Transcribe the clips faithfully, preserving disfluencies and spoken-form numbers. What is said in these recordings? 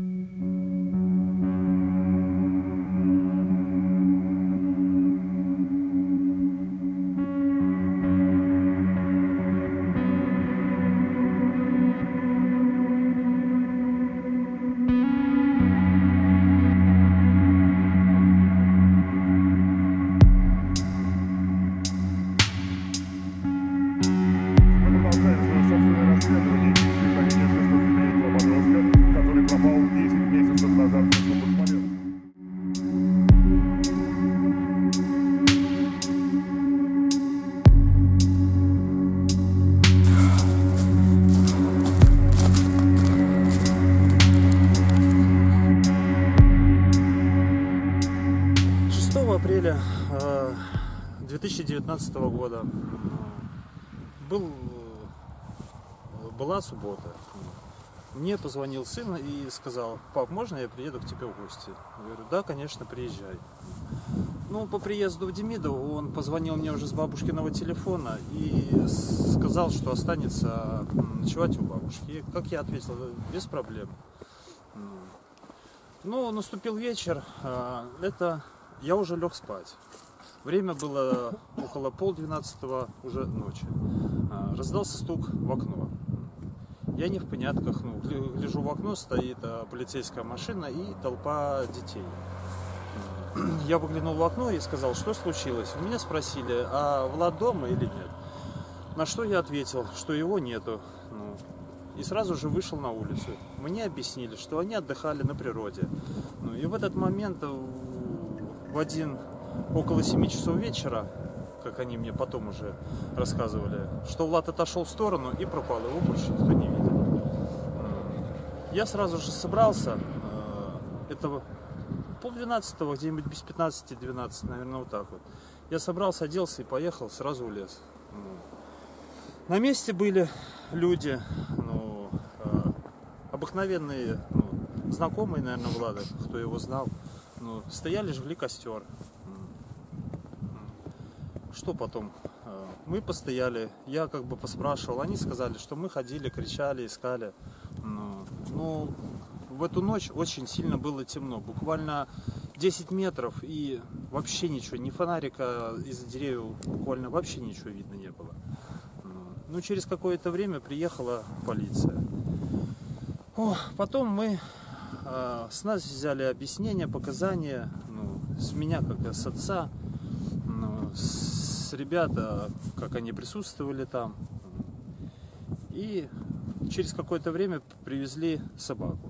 шестого апреля две тысячи девятнадцатого года был, была суббота. Мне позвонил сын и сказал: пап, можно я приеду к тебе в гости? Я говорю: да, конечно, приезжай. Ну, по приезду в Демидово он позвонил мне уже с бабушкиного телефона и сказал, что останется ночевать у бабушки. И, как я ответил: без проблем. Ну, наступил вечер, это я уже лег спать. Время было около полдвенадцатого уже ночи. Раздался стук в окно. Я не в понятках, ну, гляжу в окно, стоит полицейская машина и толпа детей. Я выглянул в окно и сказал: что случилось? Меня спросили: а Влад дома или нет? На что я ответил, что его нету. Ну, и сразу же вышел на улицу. Мне объяснили, что они отдыхали на природе. Ну, и в этот момент, в один, около семи часов вечера, как они мне потом уже рассказывали, что Влад отошел в сторону и пропал, его больше никто не видел. Я сразу же собрался, это полдвенадцатого, где-нибудь без пятнадцати двенадцати, наверное, вот так вот. Я собрался, оделся и поехал сразу в лес. На месте были люди, ну, обыкновенные, ну, знакомые, наверное, Влада, кто его знал. Ну, стояли, жгли костер. Что потом? Мы постояли, я как бы поспрашивал, они сказали, что мы ходили, кричали, искали. Ну, ну, в эту ночь очень сильно было темно, буквально десять метров, и вообще ничего, ни фонарика из-за деревьев, буквально вообще ничего видно не было. Ну, через какое-то время приехала полиция. О, потом мы, э, с нас взяли объяснения, показания, ну, с меня, как с отца, ну, с ребята, как они присутствовали там. И через какое-то время привезли собаку.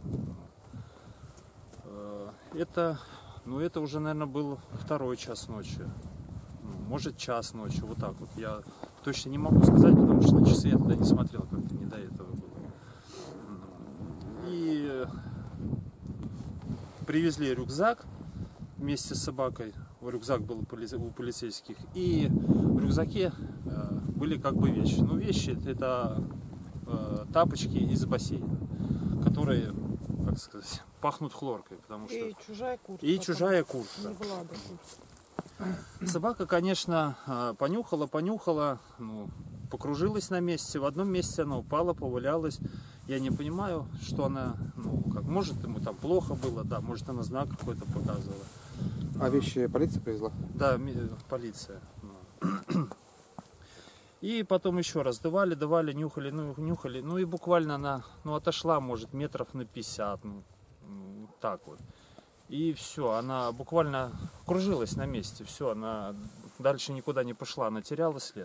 Э, это, ну, это уже, наверное, был второй час ночи. Ну, может, час ночи, вот так вот. Я точно не могу сказать, потому что на часы я тогда не смотрел, как-то не до этого было. И привезли рюкзак вместе с собакой. Рюкзак был у полицейских. И в рюкзаке были как бы вещи. Ну, вещи — это тапочки из бассейна, которые, как сказать, пахнут хлоркой. Потому что... И чужая куртка. И чужая куртка. Не Влада куртка. Собака, конечно, понюхала, понюхала, ну, покружилась на месте. В одном месте она упала, повалялась. Я не понимаю, что она, ну, как, может, ему там плохо было, да, может, она знак какой-то показывала. А вещи полиция привезла? Да, полиция. И потом еще раз давали, давали, нюхали, ну, нюхали. Ну, и буквально она, ну, отошла, может, метров на пятьдесят, ну, так вот. И все, она буквально кружилась на месте, все, она дальше никуда не пошла, она теряла след.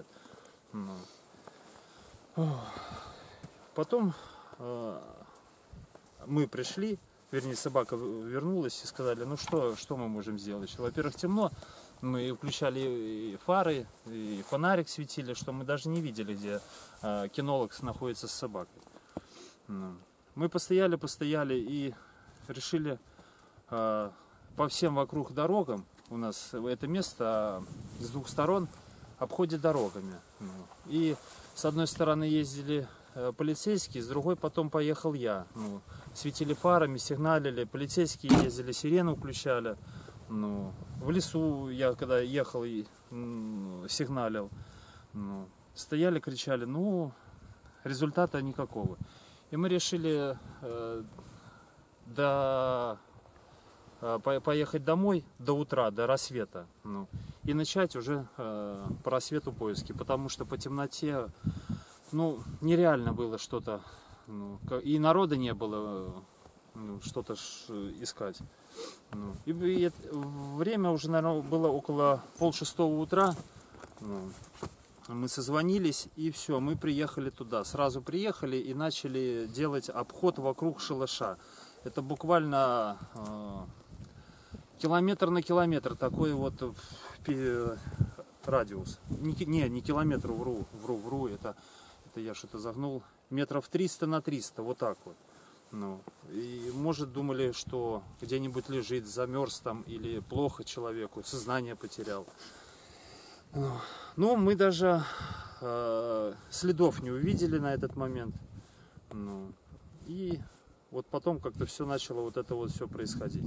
Потом э, мы пришли, вернее, собака вернулась и сказали: ну что, что мы можем сделать? Во-первых, темно, мы включали и фары, и фонарик светили, что мы даже не видели, где э, кинолог находится с собакой. Мы постояли, постояли и решили... По всем вокруг дорогам, у нас это место с двух сторон обходит дорогами. И с одной стороны ездили полицейские, с другой потом поехал я. Ну, светили фарами, сигналили, полицейские ездили, сирену включали. Ну, в лесу я когда ехал и ну, сигналил, ну, стояли, кричали, ну, результата никакого. И мы решили... до, поехать домой до утра, до рассвета. Ну, и начать уже э, по рассвету поиски, потому что по темноте, ну, нереально было что-то, ну, и народа не было, ну, что-то искать. Ну, и, и время уже, наверное, было около полшестого утра. Ну, мы созвонились, и все, мы приехали туда. Сразу приехали и начали делать обход вокруг шалаша. Это буквально э, километр на километр, такой вот э, радиус. Не, не, не километр, вру, вру, вру, это, это я что-то загнул. Метров триста на триста, вот так вот. Ну, и, может, думали, что где-нибудь лежит, замерз там, или плохо человеку, сознание потерял. Ну, ну мы даже э, следов не увидели на этот момент. Ну, и вот потом как-то все начало вот это вот все происходить.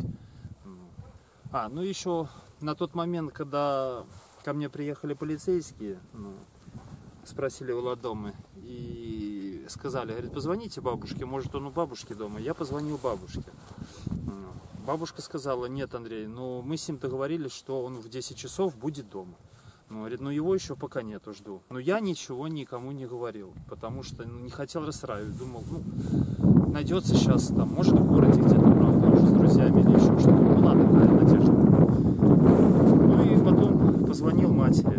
А, ну еще на тот момент, когда ко мне приехали полицейские, ну, спросили у Ладомы и сказали, говорит, позвоните бабушке, может он у бабушки дома. Я позвонил бабушке. Бабушка сказала, нет, Андрей, ну мы с ним договорились, что он в десять часов будет дома. Ну, говорит, ну его еще пока нету, жду. Но я ничего никому не говорил, потому что не хотел расстраивать. Думал, ну, найдется сейчас там, может в городе где-то, правда, уже с друзьями или еще что-то. Была такая надежда. Ну и потом позвонил матери.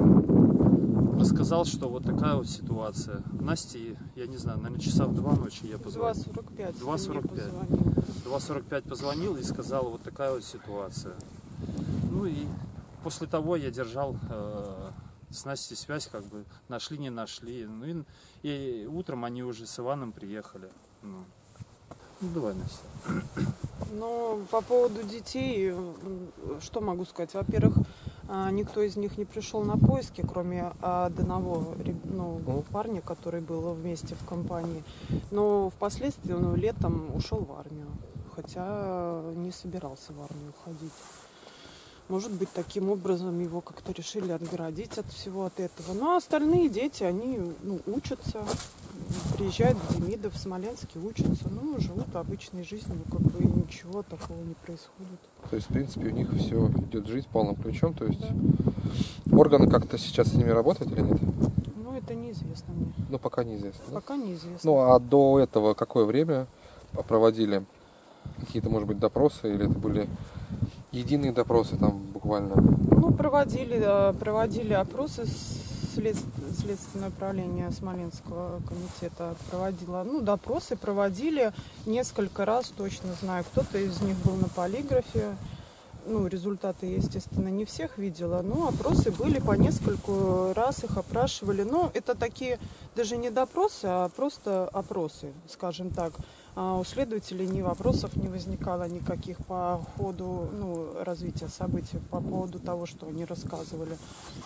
Рассказал, что вот такая вот ситуация. Насте, я не знаю, наверное, часа в два ночи я позвонил. два сорок пять. два сорок пять. два сорок пять позвонил и сказал, вот такая вот ситуация. Ну и после того я держал э, с Настей связь, как бы нашли, не нашли. Ну и, и утром они уже с Иваном приехали. Ну, ну давай, Настя. Ну, по поводу детей, что могу сказать? Во-первых, никто из них не пришел на поиски, кроме одного, ну, парня, который был вместе в компании. Но впоследствии он летом ушел в армию, хотя не собирался в армию уходить. Может быть, таким образом его как-то решили отгородить от всего от этого. Ну, а остальные дети, они, ну, учатся, приезжают в Демидов, в Смоленске, учатся, ну, живут обычной жизнью, как бы ничего такого не происходит. То есть, в принципе, у них все идет жизнь полным ключом, то есть да. Органы как-то сейчас с ними работают или нет? Ну, это неизвестно мне. Ну, пока неизвестно. Да? Пока неизвестно. Ну, а до этого какое время проводили какие-то, может быть, допросы, или это были единые допросы там буквально? Ну, проводили, проводили опросы, след, Следственное управление Смоленского комитета проводило, ну, допросы проводили несколько раз, точно знаю. Кто-то из них был на полиграфе. Ну, результаты, естественно, не всех видела, но опросы были, по нескольку раз их опрашивали. Но это такие даже не допросы, а просто опросы, скажем так. А у следователей ни вопросов не возникало никаких по ходу, ну, развития событий, по поводу того, что они рассказывали.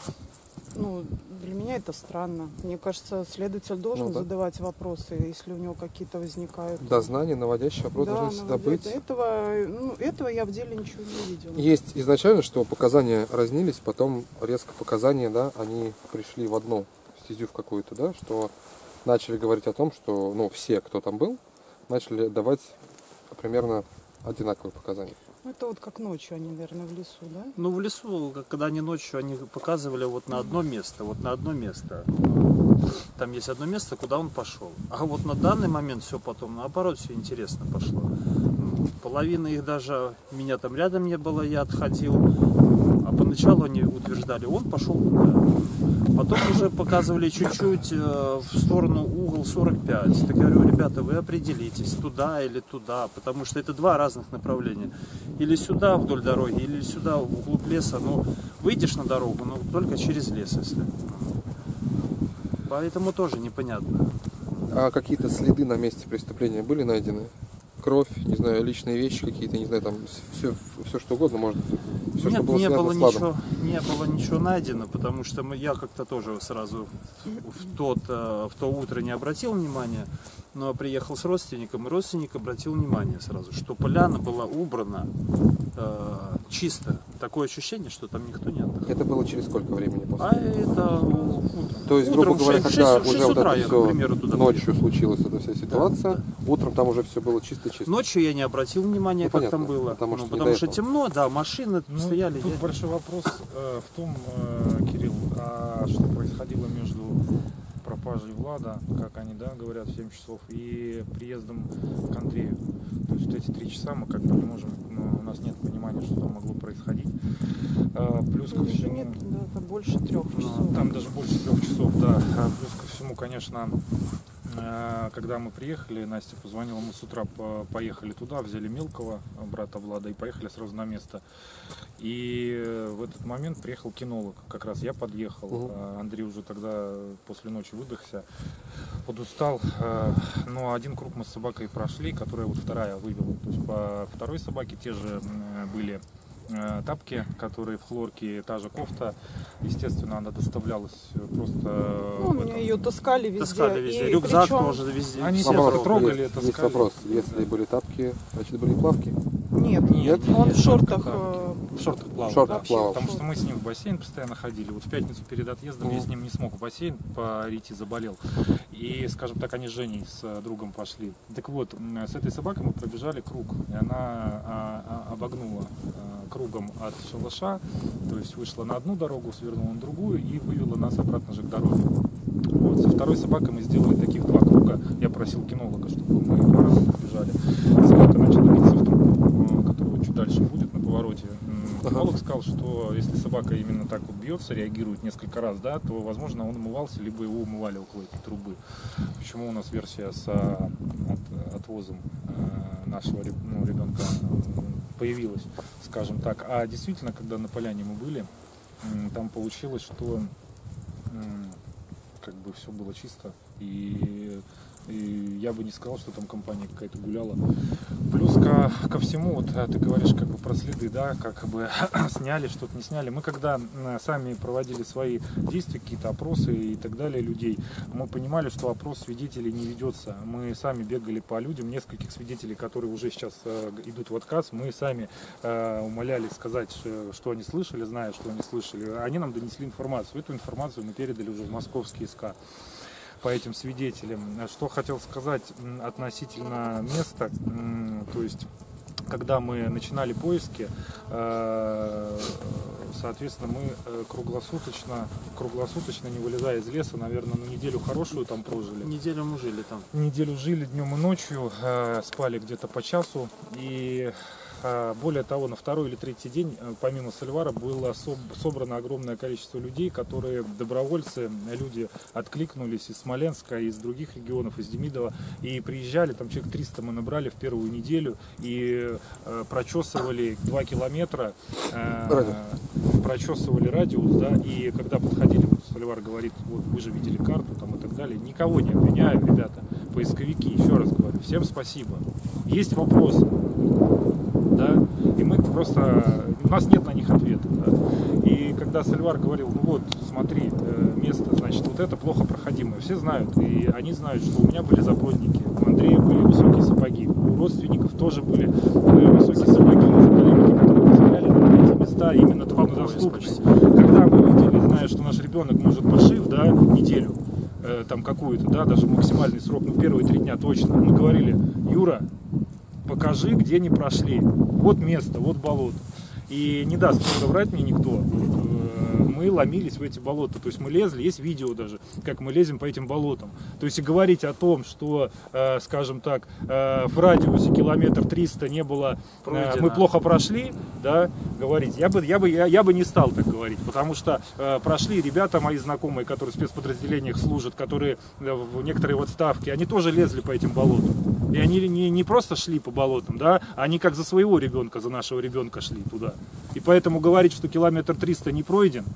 Ну, для меня это странно. Мне кажется, следователь должен ну, да. задавать вопросы, если у него какие-то возникают. Дознание, наводящий вопрос да, должен всегда быть. Этого, ну, этого я в деле ничего не видела. Есть изначально, что показания разнились, потом резко показания, да, они пришли в одну стезю в какую-то, да, что начали говорить о том, что, ну, все, кто там был, начали давать примерно одинаковые показания. Это вот как ночью они, наверное, в лесу, да? Ну, в лесу, когда они ночью, они показывали вот на одно место, вот на одно место. Там есть одно место, куда он пошел. А вот на данный момент все потом, наоборот, все интересно пошло. Половина их даже, меня там рядом не было, я отходил. А поначалу они утверждали, он пошел туда. Потом уже показывали чуть-чуть в сторону угол сорок пять. Так я говорю, ребята, вы определитесь, туда или туда, потому что это два разных направления. Или сюда вдоль дороги, или сюда вглубь леса. Ну, выйдешь на дорогу, но только через лес, если. Поэтому тоже непонятно. А какие-то следы на месте преступления были найдены? Кровь, не знаю, личные вещи какие-то, не знаю, там все, все что угодно, может, все, Нет, что было не было с ничего, не было ничего найдено, потому что мы, я как-то тоже сразу в, тот, в то утро не обратил внимания. но я приехал с родственником, и родственник обратил внимание сразу, что поляна была убрана э, чисто. Такое ощущение, что там никто не отдыхал. Это было через сколько времени после? А это утром. То есть, Утром, грубо говоря, в шесть- когда в шесть уже вот утра это я, к все примеру, туда ночью приехал. случилась эта вся ситуация, Да, утром там уже все было чисто-чисто. Ночью я не обратил внимания, Ну, как понятно, там было. потому Ну, что не потому до что этого. темно, да, машины Ну, стояли. Тут я- большой вопрос э, в том, э, Кирилл, а что происходило между пропажей Влада, как они, да, говорят, в семь часов, и приездом к Андрею. То есть вот эти три часа мы как бы не можем, ну, у нас нет понимания, что там могло происходить. Э, плюс ко Ну, всему... нет, да, это больше трех Ну, часов. Там даже больше трех часов, да. А плюс ко всему, конечно, э, когда мы приехали, Настя позвонила, мы с утра по- поехали туда, взяли мелкого, брата Влада, и поехали сразу на место. И в этот момент приехал кинолог. Как раз я подъехал. Мгм. А Андрей уже тогда после ночи выдохся, подустал. Э, Но один круг мы с собакой прошли, которая вот вторая вывела. То есть по второй собаке те же м, были э, тапки, которые в хлорке, та же кофта. Естественно, она доставлялась просто Ну, в у меня этом- ее таскали везде. Таскали везде. И Рюкзак причем- тоже везде. Они все просто брали. трогали, есть, это есть сказали. вопрос, если были тапки, значит были плавки? Нет, Нет, он нет, в шортах. тапки. э, В шортах плавал. В шортах да. плавал. Потому что мы с ним в бассейн постоянно ходили. Вот в пятницу перед отъездом я Мгм. с ним не смог в бассейн пойти, заболел. И, скажем так, они с Женей, с э, другом пошли. Так вот, м, с этой собакой мы пробежали круг. И она а, а, обогнула а, кругом от шалаша. То есть вышла на одну дорогу, свернула на другую и вывела нас обратно же к дороге. Вот, со второй собакой мы сделали таких два круга. Я просил кинолога, чтобы мы два раза пробежали. Собака начала биться в труп, который вот чуть дальше будет на повороте. М, Кинолог сказал, что если собака именно так вот бьется, реагирует несколько раз, да, то, возможно, он умывался, либо его умывали около этой трубы. Почему у нас версия с а, от- отвозом а, нашего реб- ну, ребенка м, появилась, скажем так. А действительно, когда на поляне мы были, м, там получилось, что м, как бы все было чисто, и, и я бы не сказал, что там компания какая-то гуляла. Плюс ко, ко всему, вот а, ты говоришь как бы про следы, да, как бы сняли, что-то не сняли. Мы когда м, сами проводили свои действия, какие-то опросы и так далее людей, мы понимали, что опрос свидетелей не ведется. Мы сами бегали по людям, нескольких свидетелей, которые уже сейчас э, идут в отказ, мы сами э, умоляли сказать, что, что они слышали, зная, что они слышали. Они нам донесли информацию. Эту информацию мы передали уже в московский СК по этим свидетелям. Что хотел сказать м, относительно места, м, то есть когда мы начинали поиски, э, соответственно, мы э, круглосуточно, круглосуточно, не вылезая из леса, наверное, на неделю хорошую там прожили. Неделю мы жили там. Неделю жили днем и ночью, э, спали где-то по часу. И э, более того, на второй или третий день, э, помимо Сальвара, было соб- собрано огромное количество людей, которые добровольцы, люди откликнулись из Смоленска, из других регионов, из Демидова, и приезжали, там человек триста мы набрали в первую неделю, и э, прочесывали два километра, э, Радиус. прочесывали радиус, да, и когда подходили, вот Сальвар говорит, вот вы же видели карту там и так далее, никого не обвиняю, ребята, поисковики, еще раз говорю, всем спасибо. Есть вопросы, да, и мы просто, у нас нет на них ответа, да. И когда Сальвар говорил, ну вот, смотри, э, место, значит, вот это плохо проходимое, все знают, и они знают, что у меня были запроники, у Андрея были высокие сапоги, у родственников тоже были э, высокие сапоги, колонки, которые позволяли нам эти места именно труднодоступные. Когда мы видели, зная, что наш ребенок может пошив, да, неделю, э, там какую-то, да, даже максимальный срок, ну первые три дня точно, мы говорили, Юра, покажи, где не прошли. Вот место, вот болото. И не даст соврать мне никто. Мы ломились в эти болота. То есть мы лезли, есть видео даже, как мы лезем по этим болотам. То есть и говорить о том, что, э, скажем так, э, в радиусе километр триста не было, э, мы плохо прошли, да, говорить. Я бы, я, бы, я, я бы не стал так говорить, потому что э, прошли ребята мои знакомые, которые в спецподразделениях служат, которые э, в некоторые в отставке, они тоже лезли по этим болотам. И они не, не просто шли по болотам, да, они как за своего ребенка, за нашего ребенка шли туда. И поэтому говорить, что километр триста не пройден,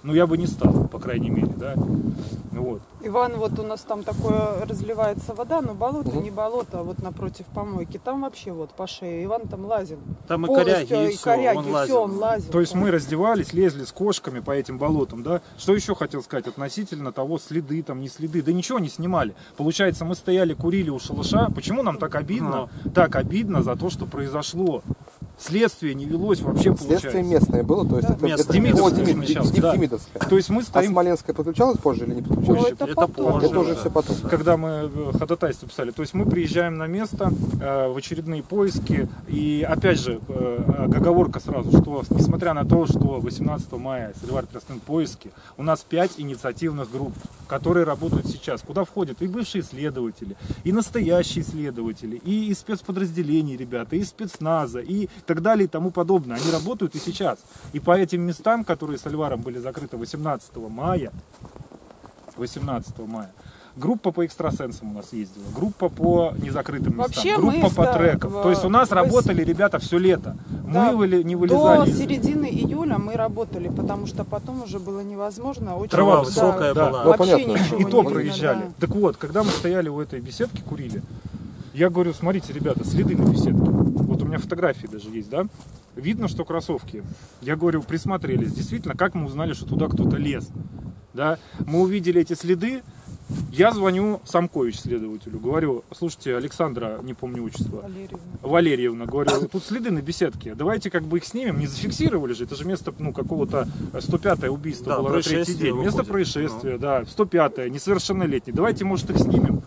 Ну, я бы не стал, по крайней мере, да. Вот. Иван, вот у нас там такое разливается вода, но болото, Угу. не болото, а вот напротив помойки. Там вообще вот по шее. Иван там лазил. Там и Полностью, коряги, и и все, коряги, он все, лазил. он лазил. То есть там. мы раздевались, лезли с кошками по этим болотам, да. Что еще хотел сказать относительно того, следы там, не следы, да ничего не снимали. Получается, мы стояли, курили у шалаша. Почему нам так обидно? Так обидно за то, что произошло. Следствие не велось вообще, получается. Следствие местное было, то есть Да. это, Местное. это Демидовское о, Демид- сначала, Демид- да. Демидовское. То есть мы А стоим... Смоленское подключалось позже или не Ну, подключалось? это Это потом. позже. Это уже да. все потом. Когда мы э, ходатайство писали. То есть мы приезжаем на место э, в очередные поиски. И опять же, э, оговорка сразу, что несмотря на то, что восемнадцатого мая Соливар Трясным поиски, у нас пять инициативных групп, которые работают сейчас, куда входят и бывшие следователи, и настоящие следователи, и из спецподразделений ребята, и из спецназа, и так далее и тому подобное. Они работают и сейчас. И по этим местам, которые с Альваром были закрыты восемнадцатого мая, восемнадцатого мая, группа по экстрасенсам у нас ездила, группа по незакрытым местам, Вообще группа мы, по да, трекам. в- То есть у нас в- работали ребята все лето. Да, Мы выли- не До вылезали. из- середины июля мы работали, потому что потом уже было невозможно. Очень, Трава да, высокая да. была. Ну, вообще понятно. ничего И не то видно, проезжали. да. Так вот, когда мы стояли у этой беседки, курили, я говорю, смотрите, ребята, следы на беседке. Вот у меня фотографии даже есть, да? Видно, что кроссовки. Я говорю, присмотрелись. Действительно, как мы узнали, что туда кто-то лез? Да? Мы увидели эти следы. Я звоню Самкович, следователю. Говорю, слушайте, Александра, не помню отчество, Валерьевна. Валерьевна, говорю, тут следы на беседке. Давайте как бы их снимем. Не зафиксировали же. Это же место, ну, какого-то сто пятое убийство Да, было на третий происшествие день. Место выходит. происшествия, да. сто пятое, несовершеннолетний. Давайте, может, их снимем.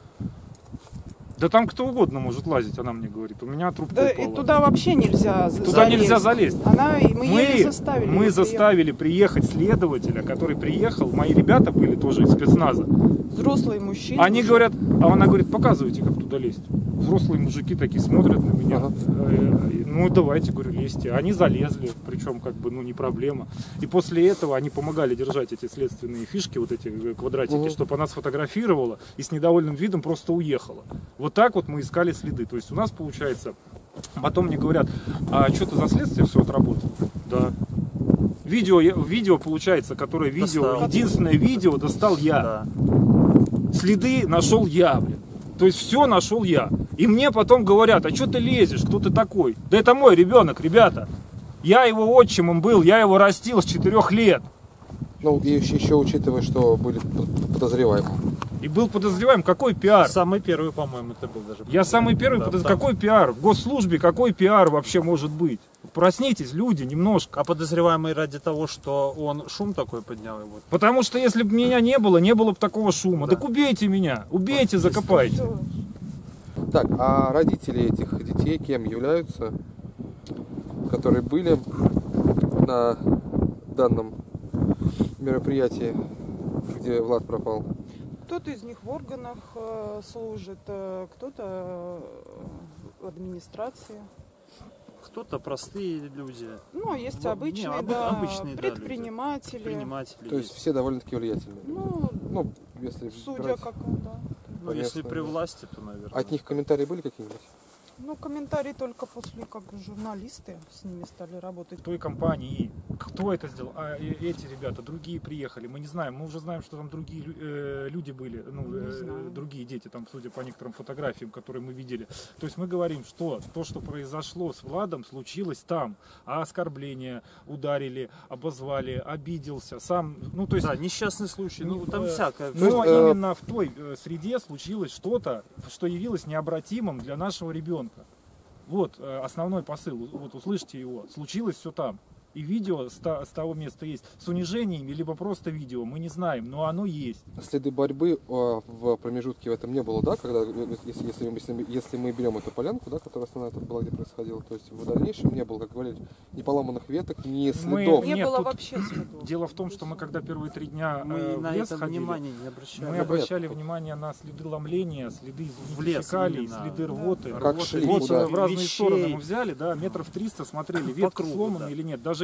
Да там кто угодно может лазить, она мне говорит. У меня трубка Да, упала. и туда вообще нельзя за- Туда залезть. нельзя залезть. Она, и мы, еле Мы, заставили. мы ее заставили приехать следователя, который приехал. Мои ребята были тоже из спецназа. приехать. Взрослые мужчины. Они уже. говорят, а она говорит, показывайте, как туда лезть. Взрослые мужики такие смотрят на меня. Ага. Э, Ну давайте, говорю, лезьте. Они залезли, причем как бы, ну не проблема. И после этого они помогали держать эти следственные фишки, вот эти э, квадратики, Мгм. чтобы она сфотографировала и с недовольным видом просто уехала. Вот так вот мы искали следы. То есть у нас получается, потом мне говорят, а что ты за следствие все отработал? Да. Видео, я- видео получается, которое видео, Достал. единственное видео достал я. Да. Следы нашел я, блин. То есть все нашел я. И мне потом говорят, а что ты лезешь, кто ты такой? Да это мой ребенок, ребята. Я его отчимом был, я его растил с четырех лет. Ну, и еще, еще учитывая, что были п- подозреваемые. И был подозреваем, какой пиар? Самый первый, по-моему, это был даже. Я самый первый, Да, подоз- там. какой пиар? В госслужбе какой пиар вообще может быть? Проснитесь, люди, немножко. А подозреваемый ради того, что он шум такой поднял его. Потому что если бы меня не было, не было бы такого шума. Да. Так убейте меня, убейте, закопайте. Всё. Так, а родители этих детей кем являются, которые были на данном мероприятии, где Влад пропал? Кто-то из них в органах э, служит, э, кто-то э, в администрации. Кто-то простые люди, Ну, а есть Ну, обычные, не, обы- да, обычные, да, люди. предприниматели. предприниматели. То есть все довольно-таки влиятельные. Ну, Ну, если судя брать- как, да. Ну, если понятно, при да. власти, то, наверное. От них комментарии были какие-нибудь? Ну, комментарии только после, как журналисты с ними стали работать. Той компании, кто это сделал? А э, эти ребята, другие приехали, мы не знаем, мы уже знаем, что там другие лю- э, люди были, ну, Не э, знаю. другие дети, там, судя по некоторым фотографиям, которые мы видели. То есть мы говорим, что то, что произошло с Владом, случилось там, а оскорбления ударили, обозвали, обиделся, сам, ну, то есть... Да, несчастный случай, ну там э, всякое. Ну, Но э, именно в той э, среде случилось что-то, что явилось необратимым для нашего ребенка. Вот э, основной посыл, вот услышьте его. Случилось все там. И видео с, та- с того места есть. С унижениями, либо просто видео, мы не знаем, но оно есть. Следы борьбы э, в промежутке в этом не было, да, когда, э, если, если, мы- если, мы- если мы берем эту полянку, да, которая основная тут была, где происходило, то есть в дальнейшем не было, как говорили, ни поломанных веток, ни следов. Не Нет, было тут вообще следов. Дело в том, что мы когда первые три дня Мы э, в на лес это ходили, внимание не обращали. мы Да, обращали понятно. внимание на следы ломления, следы В лес фекалий, именно. следы Да. рвоты. Как Рвоты, шли, Вот куда? э, в разные вещей. стороны мы взяли, да, метров триста смотрели, По ветка кругу, сломана да. или нет. Даже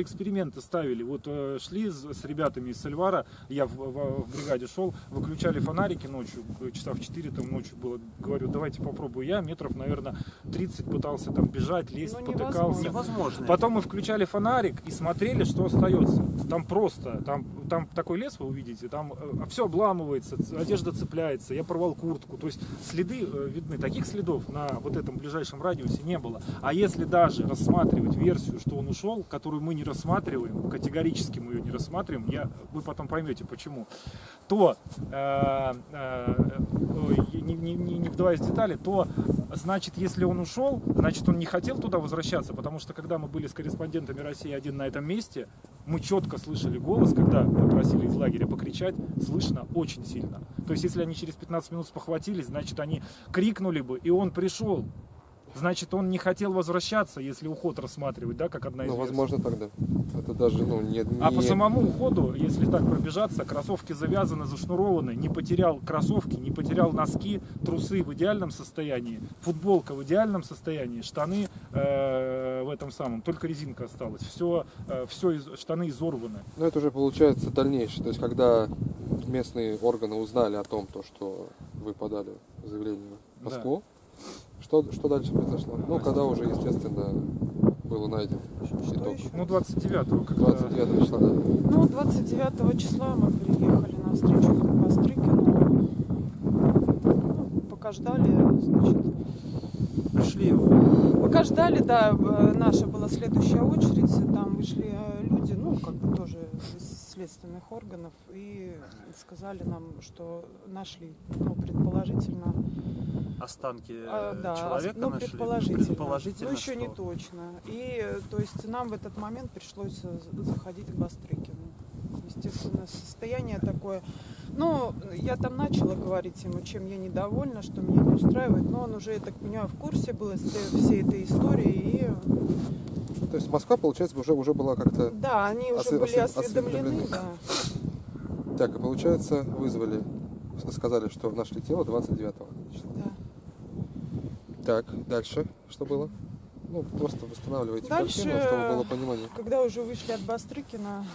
эксперименты ставили. Вот э, шли с, с ребятами из Сальвара, я в, в, в бригаде шел, выключали фонарики ночью, часа в четыре там ночью было, говорю, давайте попробую я, метров, наверное, тридцать пытался там бежать, лезть, Ну, потыкался. Невозможно. Потом мы включали фонарик и смотрели, что остается. Там просто, там, там такой лес вы увидите, там э, все обламывается, ц- одежда цепляется, я порвал куртку. То есть следы э, видны. Таких следов на вот этом ближайшем радиусе не было. А если даже рассматривать версию, что он ушел, которую мы не рассматриваем, категорически мы ее не рассматриваем, я, вы потом поймете почему, то, э, э, э, не, не, не, не вдаваясь в детали, то значит, если он ушел, значит, он не хотел туда возвращаться, потому что когда мы были с корреспондентами России один на этом месте, мы четко слышали голос, когда мы просили из лагеря покричать, слышно очень сильно. То есть, если они через пятнадцать минут спохватились, значит, они крикнули бы, и он пришел. Значит, он не хотел возвращаться, если уход рассматривать, да, как одна из Ну, версий. возможно, тогда. Это даже, ну, не... А не- по самому уходу, если так пробежаться, кроссовки завязаны, зашнурованы, не потерял кроссовки, не потерял носки, трусы в идеальном состоянии, футболка в идеальном состоянии, штаны э, в этом самом, только резинка осталась, все, э, все из, штаны изорваны. Ну, это уже получается дальнейшее. То есть, когда местные органы узнали о том, то, что вы подали заявление в Москву, что, что дальше произошло? Ну, когда уже, естественно, было найдено итог. еще? Ну, двадцать девятого, когда... двадцать девятого числа, да. Ну, двадцать девятого числа мы приехали на встречу к Бастрыкину. Ну, пока ждали, значит, Пришли, пока ждали, да, э, наша была следующая очередь, там вышли э, люди, ну, как бы тоже из следственных органов, и сказали нам, что нашли, ну, предположительно, останки а, да, человека ну, нашли. предположительно, Предположительно, ну, еще что? не точно. И, э, то есть, нам в этот момент пришлось э, заходить к Бастрыкину. Естественно, состояние такое. Ну, я там начала говорить ему, чем я недовольна, что меня не устраивает, но он уже, я так понимаю, в курсе был из те- всей этой истории. И, То есть, Москва, получается, уже, уже была как-то... да, они уже Осве- были осве- осведомлены, осведомлены. да. Так, и получается, вызвали, сказали, что нашли тело двадцать девятого числа. Да. Так, дальше что было? Ну, просто восстанавливайте Дальше, картину, чтобы было понимание. Когда уже вышли от Бастрыкина,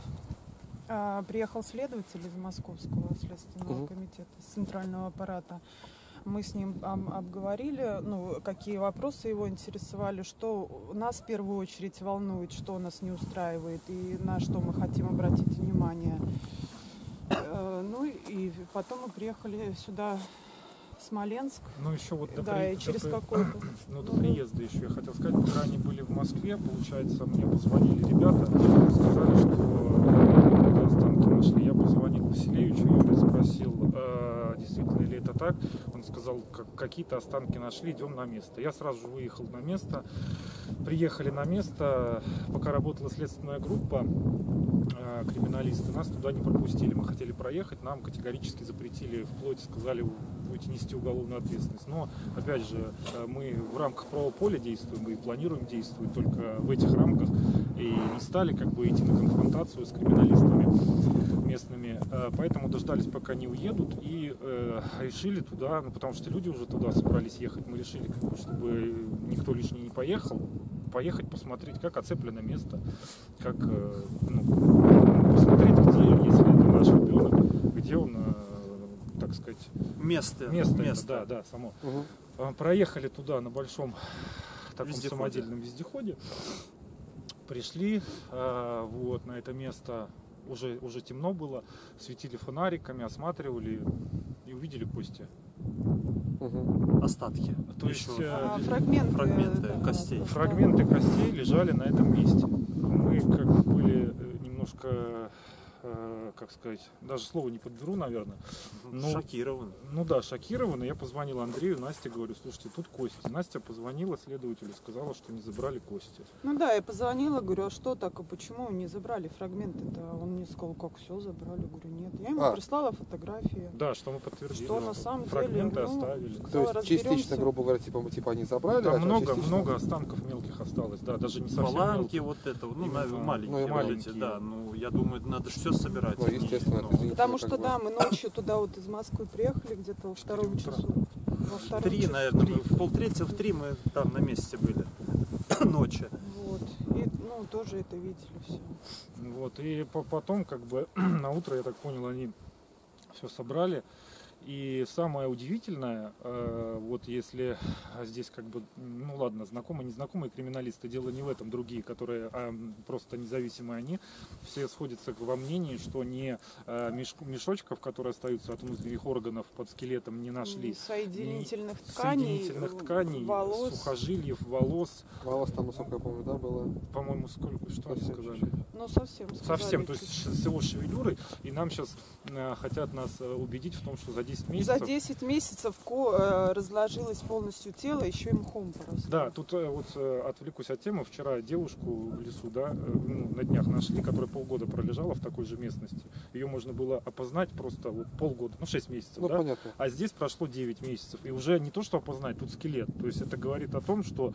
а, приехал следователь из Московского следственного Мгм. комитета, с центрального аппарата. Мы с ним об- обговорили, ну, какие вопросы его интересовали, что нас в первую очередь волнует, что нас не устраивает и на что мы хотим обратить внимание. Э, Ну и потом мы приехали сюда, в Смоленск. Ну, еще вот до, Да, при- и до через при- какой-то... ну, до Мгм. приезда еще я хотел сказать, пока они были в Москве, получается, мне позвонили ребята, сказали, что э, когда останки нашли, я позвонил Василевичу, Юрий спросил, э, действительно ли это так, он сказал, как, какие-то останки нашли, идем на место. Я сразу же выехал на место, приехали на место, пока работала следственная группа, э, криминалисты, нас туда не пропустили, мы хотели проехать, нам категорически запретили, вплоть сказали, вы будете нести уголовную ответственность. Но, опять же, э, мы в рамках правового поля действуем и планируем действовать только в этих рамках, и не стали как бы идти на конфронтацию с криминалистами местными, Э, поэтому дождались, пока не уедут, и э, решили туда, ну потому что люди уже туда собрались ехать, мы решили, как бы, чтобы никто лишний не поехал, поехать посмотреть, как оцеплено место, как э, ну, посмотреть, где, если это наш ребенок, где он, э, так сказать, Место. место, это, место. да, да, само. Мгм. А, Проехали туда на большом таком Вездеходе. самодельном вездеходе, пришли, а, вот, на это место, уже, уже темно было, светили фонариками, осматривали и увидели кости. Мгм. Остатки. То Еще. есть, э, А, фрагменты, фрагменты да, костей. Фрагменты костей лежали на этом месте. Мы как бы были э, немножко, э, как сказать, даже слово не подберу, наверное. Ну, Шокирован. Ну да, шокированы. Я позвонил Андрею, Насте, говорю, слушайте, тут кости. Настя позвонила следователю, сказала, что не забрали кости. Ну да, я позвонила, говорю, а что так, а почему не забрали фрагменты-то? Он мне сказал, как все забрали, говорю, нет. Я ему А. прислала фотографии. Да, что мы подтвердили. Что на самом деле, фрагменты ну, оставили. То Сказала, есть частично, разберемся. грубо говоря, типа, типа они забрали, Там а много, частично- много останков мелких осталось, да, даже не совсем Паланки, мелких. вот это, ну, Именно. на- маленькие, Ну, и вот маленькие. эти, да, ну, я думаю, надо все собирать. Ну, естественно, Ну, это не- Потому ну, что, как бы- да, мы ночью туда вот из Москвы приехали где-то во втором утра. часу. Во В втором три, часу. наверное, мы в полтретьего, в три мы там на месте были. Ночи. Вот. И, ну, Ну, тоже это видели все. Вот, и по- потом, как бы, на утро, я так понял, они все собрали. И самое удивительное, э, вот если здесь как бы, ну ладно, знакомые, незнакомые криминалисты, дело не в этом, другие, которые а, просто независимые они, все сходятся во мнении, что не э, меш- мешочков, которые остаются от внутренних органов под скелетом, не нашлись. Соединительных Ни тканей, соединительных тканей, волос. сухожилиев, волос, Волос там, насколько я помню, да, было? по-моему, сколько, что они Совсем сказали? чуть-чуть. Ну, совсем сказали, Совсем, то есть чуть-чуть. с его шевелюрой, и нам сейчас э, хотят нас э, убедить в том, что за десять месяцев... За десять месяцев ко- э, разложилось полностью тело, еще и мхом поросло. Да, тут э, вот э, отвлекусь от темы. Вчера девушку в лесу, да, э, ну, на днях нашли, которая полгода пролежала в такой же местности. Ее можно было опознать просто вот полгода, ну шесть месяцев, Ну, да? понятно. А здесь прошло девять месяцев. И уже не то, что опознать, тут скелет. То есть это говорит о том, что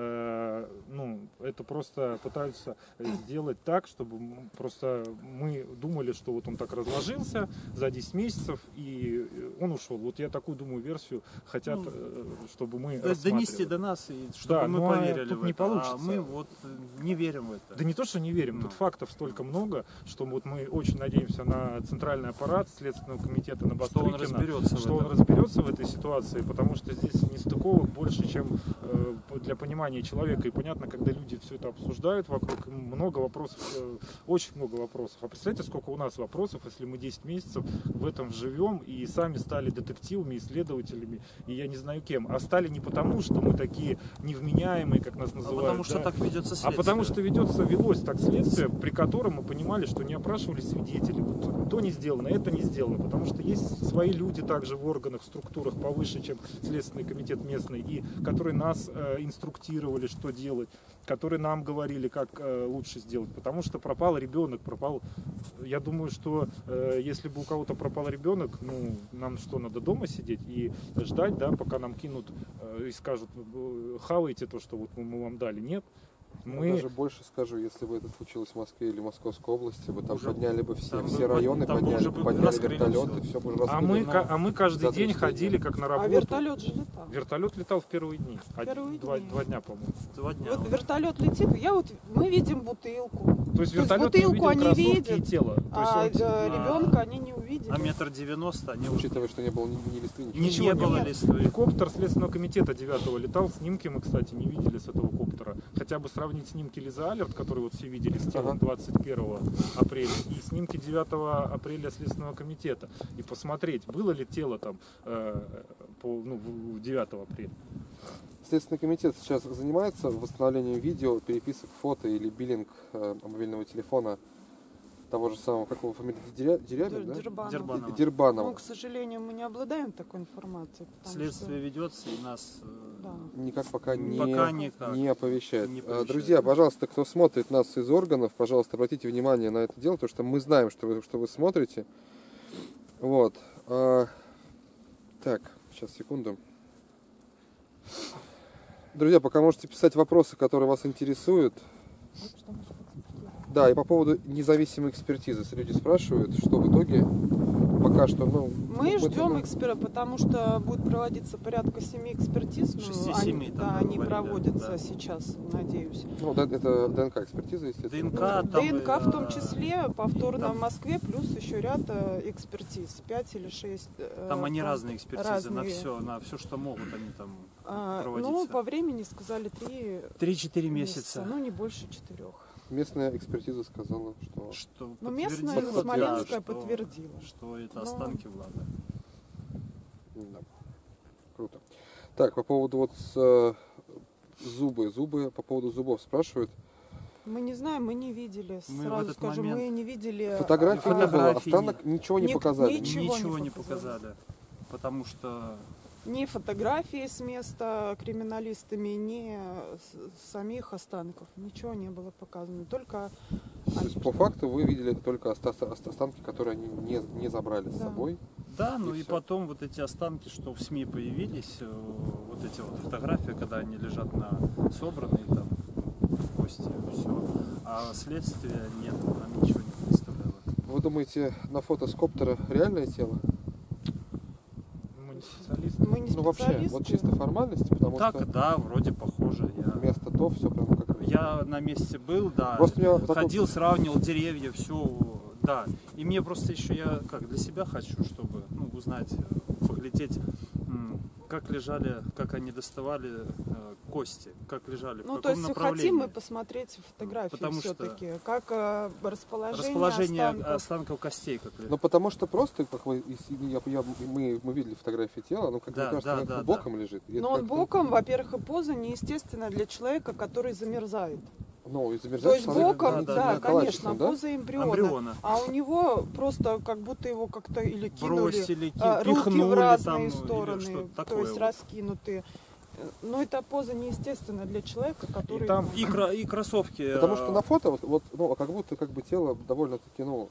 э, ну, это просто пытаются сделать так, чтобы м- просто мы думали, что вот он так разложился за десять месяцев и он ушел. Вот я такую, думаю, версию хотят, Ну, э, чтобы мы Д- рассматривали. Донести до нас, и чтобы Да, мы ну, а поверили тут в не это. А получится. мы вот э, не верим в это. Да не то, что не верим, Ну. тут фактов столько много, что вот мы очень надеемся на центральный аппарат Следственного комитета, на Что он Бастрыкина, разберется в что он этом. разберется в этой ситуации, потому что здесь нестыковок больше, чем э, для понимания человека. И понятно, когда люди все это обсуждают вокруг, им много вопросов, э, очень много вопросов. А представляете, сколько у нас вопросов, если мы десять месяцев в этом живем и сами стали детективами, исследователями, и я не знаю кем. А стали не потому, что мы такие невменяемые, как нас А называют. потому что да, так ведется а следствие. потому что ведется, велось так следствие, при котором мы понимали, что не опрашивались свидетели. Вот то не сделано, это не сделано. Потому что есть свои люди также в органах, в структурах повыше, чем Следственный комитет местный, и которые нас э, инструктировали, что делать, которые нам говорили, как э, лучше сделать. Потому что пропал ребенок, пропал... Я думаю, что э, если бы у кого-то пропал ребенок, ну, нам что, надо дома сидеть и ждать, да, пока нам кинут э, и скажут, э, хавайте то, что вот мы, мы вам дали. Нет. Я Мы... даже больше скажу, если бы это случилось в Москве или Московской области, бы там Уже- подняли бы все, там все бы- районы, там бы подняли, уже бы подняли раскрыли вертолеты, всё. все бы уже А мы, раскрыли. ка- а мы каждый за день три ходили дня. как на А работу. вертолет же летал. Вертолет летал в первые дни. Один- Первые два, дни. два дня, по-моему. Два дня. Вот вот. вертолет летит, я вот, мы видим бутылку, То есть То есть вертолет бутылку не увидел они кроссовки видят, и тело. То есть а он- э, ребенка они не увидели. А метр девяносто они уже... Учитывая, что не было ни, ни листвы, ничего. Не, Ничего не не было было. листвы. Геликоптер Следственного комитета девятого летал. Снимки мы, кстати, не видели с этого коптера. Хотя бы сравнить снимки Лиза Алерт, которые вот все видели с телом Ага. двадцать первого апреля, и снимки девятого апреля Следственного комитета. И посмотреть, было ли тело там э, по, ну, в- в девятого апреля. Следственный комитет сейчас занимается восстановлением видео, переписок, фото или биллинг э, мобильного телефона того же самого, как его фамилия, Деря- Дерябин, да? Дербанов. Дербанов. Ну, Дербанова. к сожалению, мы не обладаем такой информацией. потому Следствие что- ведется и нас... э, Да. Никак пока не, Пока никак. не оповещает. Не А, оповещает. Друзья, пожалуйста, кто смотрит нас из органов, пожалуйста, обратите внимание на это дело, потому что мы знаем, что вы, что вы смотрите. Вот. А, так, сейчас, секунду. Друзья, пока можете писать вопросы, которые вас интересуют. Да, и по поводу независимой экспертизы. Если люди спрашивают, что в итоге пока что, ну... Мы ну, ждем ну, эксперта, потому что будет проводиться порядка семи экспертиз. ну, Шести-семи они, там да, они говорили, проводятся да. сейчас, надеюсь. Ну, да, это ДНК-экспертиза, естественно. ДНК, Ну, там, ДНК в том э, числе, повторно там- в Москве, плюс еще ряд э, экспертиз, пять или шесть. э, Там они по- разные экспертизы на разные. все, на все, что могут они там А, проводиться. ну, по времени сказали три три-четыре месяца, месяца. ну не больше четырех. Местная экспертиза сказала, что... Что Но местная подтвердила, Смоленская да, что- подтвердила. Что это Но- останки Влада. Да. Круто. Так, по поводу вот с, э, зубы, зубы, по поводу зубов спрашивают. Мы не знаем, мы не видели, Мы в сразу этот скажем, момент- мы не видели. Фотографий а, не было, фотографий останок ничего не Ник- показали. ничего. Ничего, не не показали. показали. Потому что Ни фотографии с места криминалистами, ни с- самих останков. Ничего не было показано. Только То есть по факту вы видели только оста- оста- останки, которые они не, не забрали с Да. собой. да, ну И и всё. потом вот эти останки, что в СМИ появились, э, вот эти вот фотографии, когда они лежат на собранные там кости, все. А следствие нет, нам ничего не представляло. Вы думаете, на фото с коптера реальное тело? Мы не специалисты. мы не Ну вообще, специалисты. вот чисто формальности, потому Так, что да, вроде похоже. Я... место то, все прям как Я на месте был, да. Просто у меня такой- Ходил, сравнивал деревья, все, да. И мне просто еще я как для себя хочу, чтобы ну, узнать, поглядеть, м, как лежали, как они доставали э, кости, как лежали, в Ну, каком то есть направлении. хотим мы посмотреть фотографии Потому что все-таки, как э, расположение, Расположение останков. останков костей, как лежат. Ну, потому что просто, как вы, если я, я- мы, мы видели фотографии тела, ну, как Да, мне кажется, да, он да, как да. боком лежит. И это Но он как-то, боком, во-первых, и поза неестественна для человека, который замерзает. Ну, и То замерзает есть человек, боком, да, да, да, конечно, калачиком, да? поза эмбриона. Эмбриона. А у него просто как будто его как-то или кинули, Бросили, ки- а, руки пихнули в разные там, или стороны, что-то то такое есть вот. раскинутые. Но это поза неестественна для человека, который... И там И, кро- и кроссовки. Потому э, что на фото, вот, вот, ну, как будто как бы тело довольно-таки, ну,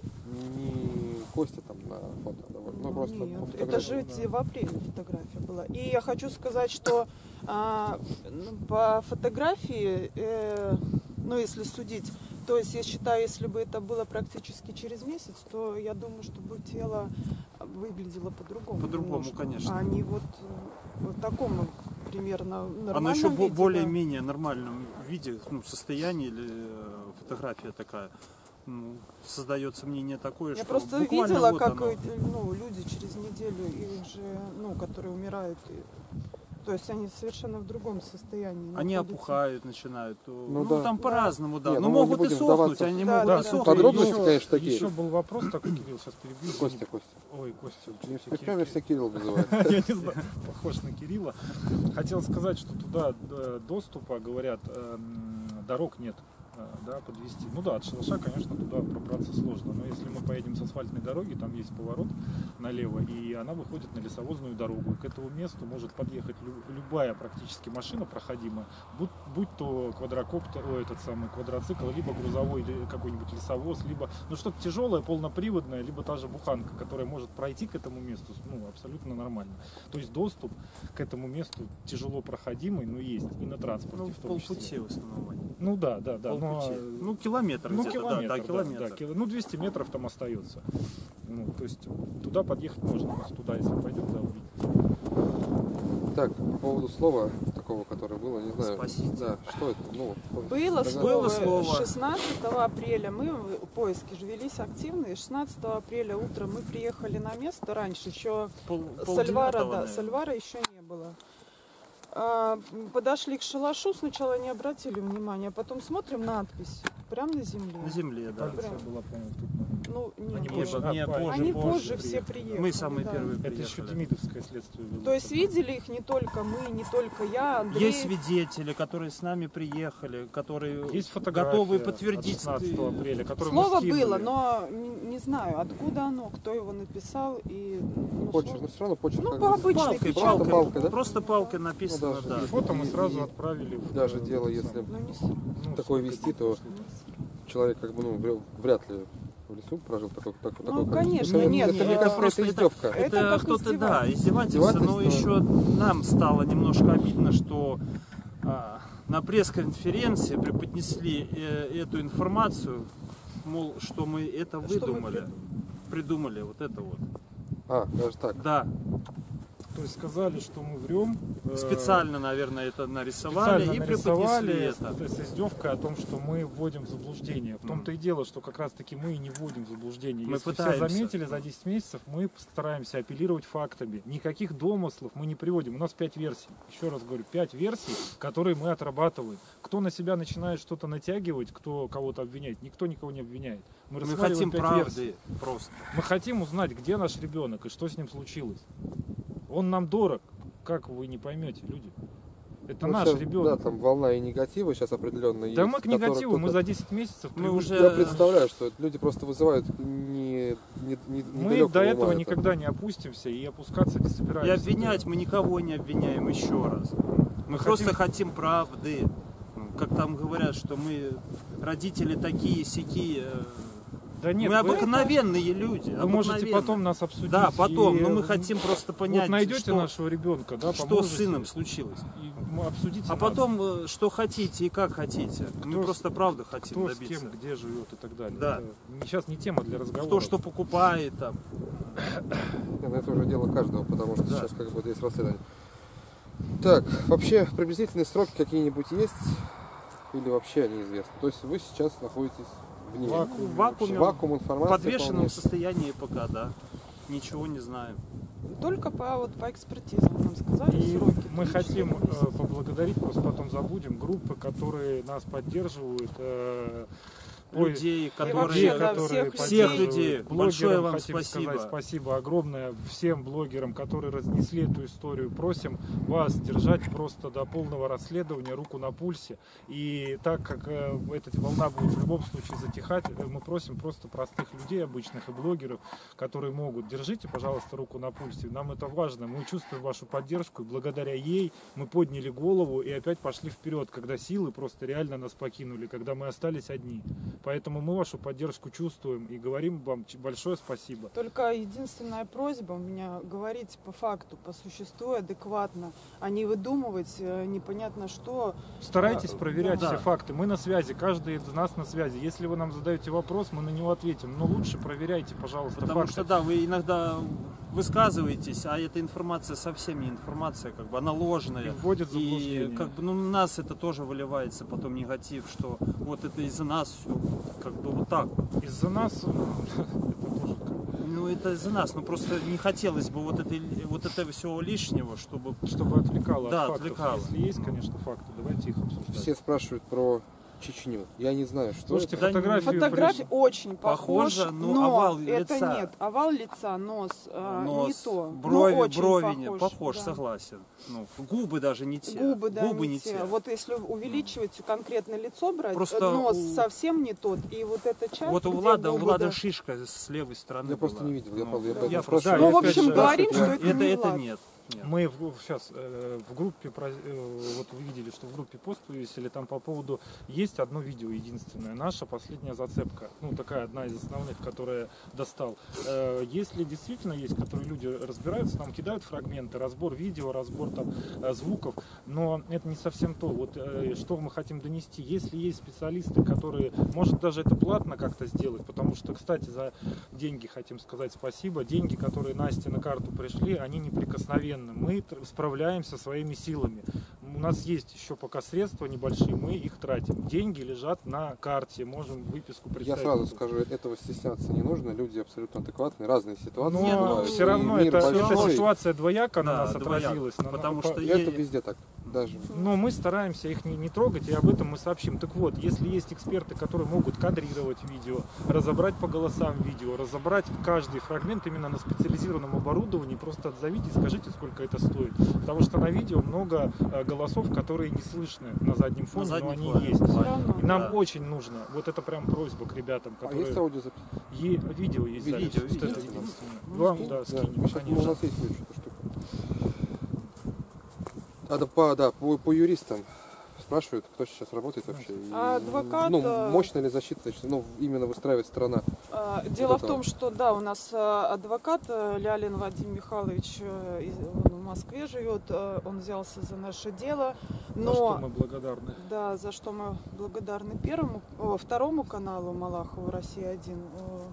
не кости там на фото, довольно, ну, Ну, просто нет, по это фотографии. же ведь в апреле фотография была. И я хочу сказать, что а, ну, по фотографии, э, ну если судить, то есть я считаю, если бы это было практически через месяц, то я думаю, что бы тело выглядело по-другому. По-другому, немножко. конечно. А не вот э, в таком примерно нормальном Оно еще бо- виде, да. более-менее нормальном виде, ну, состоянии или э, фотография такая. Ну, создается мнение такое, Я что просто буквально видела, вот как оно. э, ну, люди через неделю, их же, ну, которые умирают, и- то есть они совершенно в другом состоянии. Они находятся. опухают, начинают. Ну, Ну да. там Да. по-разному, да. Не, ну, ну, мы не могут и будем сохнуть, вдаваться. они Да, могут да, и да. сохнуть. Подробности, еще, конечно, такие. еще был вопрос такой, Кирилл, сейчас перебью. Костя, Костя. Ой, Костя, Мне что все время все Кирилл называют. Я не знаю, похож на Кирилла. Хотел сказать, что туда э, доступа, говорят, эм, дорог нет, э, да, подвести. Ну да, от шалаша, конечно, туда пробраться сложно. Но если мы поедем с асфальтной дороги, там есть поворот налево, и она выходит на лесовозную дорогу. К этому месту может подъехать лю- любая практически машина проходимая, будь, будь то квадрокоптер, о, этот самый квадроцикл, либо грузовой или какой-нибудь лесовоз, либо ну что-то тяжелое, полноприводное, либо та же буханка, которая может пройти к этому месту, ну, абсолютно нормально. То есть доступ к этому месту тяжело проходимый, но есть и на транспорте Ну, в том числе. полпути в основном. Ну да, да, да. но, Полпути. э, Ну, километр ну, где-то, километр, да, да, да, километр. да, кило- ну, двести метров там остается. Ну, то есть туда подъехать можно, просто туда, если пойдем, да, увидеть. Так, по поводу слова такого, которое было, не знаю. Спасите. Да, что это? Ну, Было догадайся. слово, Было слово. шестнадцатого апреля, мы, поиски же велись активные, шестнадцатого апреля утром мы приехали на место раньше, еще Пол, Сальвара, полдевятого, да, наверное. Сальвара еще не было. А, подошли к шалашу, сначала не обратили внимания, а потом смотрим надпись, прямо на земле. На земле, да. Полиция Прям. была, по-моему, в тот момент. Ну, не, Они не позже, было. Не, а, позже, Они позже позже все приехали. приехали. Мы самые да. первые Это приехали. еще Демидовское следствие вело. То есть видели их не только мы, не только я, Андрей. Есть свидетели, которые с нами приехали, которые Есть фотография готовы от подтвердить. шестнадцатого апреля, которую мы Слово скинули. было, но не, не знаю, откуда оно, кто его написал и ну, почерк, слово- но все равно почерк. Ну, как по бы- обычной Палкой, печатке. Просто палкой, палкой, да? просто палкой написано, Ну, даже да. и- Фото мы и- сразу и- отправили. в, даже э, дело, в если- сам- Ну, не с- ну, такое сколько вести, это то- прошло? человек как бы, ну, вря- вряд ли в лесу прожил такой, так, Ну, такое конечно, количество. нет, Это, мне э, кажется, просто это это- издевка. это Это как кто-то, да, издевательство. издевательство, но Издевательство. еще нам стало немножко обидно, что а, на пресс-конференции преподнесли э, эту информацию, мол, что мы это Что мы выдумали, придумали вот это вот. А, даже так. Да, То есть сказали, что мы врем. э, специально, наверное, это нарисовали специально и нарисовали преподнесли это. то есть с издевкой о том, что мы вводим в заблуждение. В том-то и дело, что как раз-таки мы и не вводим в заблуждение. Мы Если пытаемся. все заметили, за десять месяцев мы стараемся апеллировать фактами. Никаких домыслов мы не приводим. У нас пять версий. Еще раз говорю, пять версий, которые мы отрабатываем. Кто на себя начинает что-то натягивать, кто кого-то обвиняет, никто никого не обвиняет. Мы, Мы рассматриваем хотим пять правды версий. просто. Мы хотим узнать, где наш ребенок и что с ним случилось. Он нам дорог. Как вы не поймете, люди? Это Ну, наш щас, ребенок. Да, там волна и негатива сейчас определенно есть. Да мы к которая негативу, мы кто-то- за десять месяцев Мы привыкли. уже- Я представляю, что люди просто вызывают не, не, не Мы недалекого до этого ума никогда не опустимся и опускаться не И собираемся. обвинять мы никого не обвиняем еще раз. Мы Хотим- просто хотим правды. Ну, Как там говорят, что мы родители такие, сякие. Да нет, мы вы- обыкновенные люди. Вы можете обыкновенные. потом нас обсудить. Да, потом, и, но мы э, хотим просто понять, вот найдете что, нашего ребенка, да, что с поможете, сыном случилось. и мы обсудите А нас, потом, э, что хотите и как хотите. мы Кто с- просто правду хотим кто с добиться. кем, где живет и так далее. Да. Это не- сейчас не тема для разговора. Кто что покупает там. Не, ну это уже дело каждого, потому что Да. сейчас как бы есть расследование. Так, вообще приблизительные сроки какие-нибудь есть? или вообще неизвестно? То есть вы сейчас находитесь вне. Вакуум. В вакууме, Вакуум в информации. подвешенном вполне. состоянии пока, да. Ничего не знаем. Только по, вот, по экспертизам нам сказали И сроки. мы три-четыре хотим э, месяца. поблагодарить, просто потом забудем, группы, которые нас поддерживают. э, Ой, Людей, вообще, которые... да, которые всех всех поддерживают. людей. Блогерам Большое вам хотим спасибо. сказать спасибо огромное всем блогерам, которые разнесли эту историю. Просим вас держать просто до полного расследования, руку на пульсе. И так как э, эта волна будет в любом случае затихать, э, мы просим просто простых людей, обычных и блогеров, которые могут. Держите, пожалуйста, руку на пульсе. Нам это важно. Мы чувствуем вашу поддержку. И благодаря ей мы подняли голову и опять пошли вперед, когда силы просто реально нас покинули, когда мы остались одни. Поэтому мы вашу поддержку чувствуем и говорим вам большое спасибо. Только единственная просьба у меня говорить по факту, по существу, адекватно, а не выдумывать э, непонятно что. Старайтесь А, проверять да. все факты. Мы на связи, каждый из нас на связи. Если вы нам задаете вопрос, мы на него ответим. Но лучше проверяйте, пожалуйста, Потому факты. что, да, вы иногда высказываетесь, а эта информация совсем не информация, как бы она ложная. И вводит в И заблуждение. как бы ну, на нас это тоже выливается потом негатив, что вот это из-за нас все, как бы вот так. Из-за нас это тоже как бы, Ну это из-за нас, но просто не хотелось бы вот, этой, вот этого всего лишнего, чтобы... чтобы отвлекало Да, от фактов. отвлекало. Если есть, конечно, факты, давайте их обсуждать. Все спрашивают про Чечню. Я не знаю, что Слушайте, это. Да, фотографию Фотография очень Похоже, похожа, но но, овал это лица. нет. Овал лица, нос, э, Нос, не то. брови, но очень брови не похож, похож, да. согласен. Ну, губы даже не те. Губы, да, Губы не, не те. те. Вот если увеличивать конкретно лицо брать, Просто нос у- совсем не тот. И вот эта часть, Вот у где Влада, у губы, Влада да. шишка с левой стороны Я просто была. не видел. Я, Ну, правда, я я поэтому просто- спрашиваю. Ну, в опять общем, же, говорим, я- что это, Это, не это Влад. нет. нет. Мы в, сейчас э, в группе, про- э, вот вы видели, что в группе пост повесили там по поводу, есть одно видео единственное, наша последняя зацепка, ну такая одна из основных, которая достал. Э, если действительно есть, которые люди разбираются, нам кидают фрагменты, разбор видео, разбор там э, звуков, но это не совсем то. Вот э, что мы хотим донести, если есть специалисты, которые, может даже это платно как-то сделать, потому что, кстати, за деньги хотим сказать спасибо, деньги, которые Насте на карту пришли, они неприкосновенны. Мы тр- справляемся своими силами. У нас есть еще пока средства небольшие, мы их тратим. Деньги лежат на карте, можем выписку Я представить. сразу скажу, этого стесняться не нужно. Люди абсолютно адекватные, разные ситуации Но Нет, ну, бывают. все И равно мир это, эта большой. ситуация двояко на Да, нас двояко. отразилась. на- Потому по- что И е- это везде так. Даже. Но мы стараемся их не, не трогать, и об этом мы сообщим. Так вот, если есть эксперты, которые могут кадрировать видео, разобрать по голосам видео, разобрать каждый фрагмент именно на специализированном оборудовании, просто отзовите и скажите, сколько это стоит. Потому что на видео много э, голосов, которые не слышны на заднем фоне, заднем но они фоне. есть. Всё равно. И нам Да. очень нужно, вот это прям просьба к ребятам, А которые... есть аудиозапись? Е- видео есть Видео, запись, вот видео. это единственное. Вам, да, Да, скинем, сейчас, ну, у конечно. нас есть что-то штука. А, да, по, да, по, по юристам спрашивают, кто сейчас работает вообще. И, А адвокат, Ну, э, мощная ли защита, значит, ну, именно выстраивает сторона. А, Дело это в том, что да, у нас а, адвокат а, Лялин Вадим Михайлович, а, из- он в Москве живет, а, он взялся за наше дело, За что но мы благодарны. да, за что мы благодарны первому, о, второму каналу Малахова Россия один.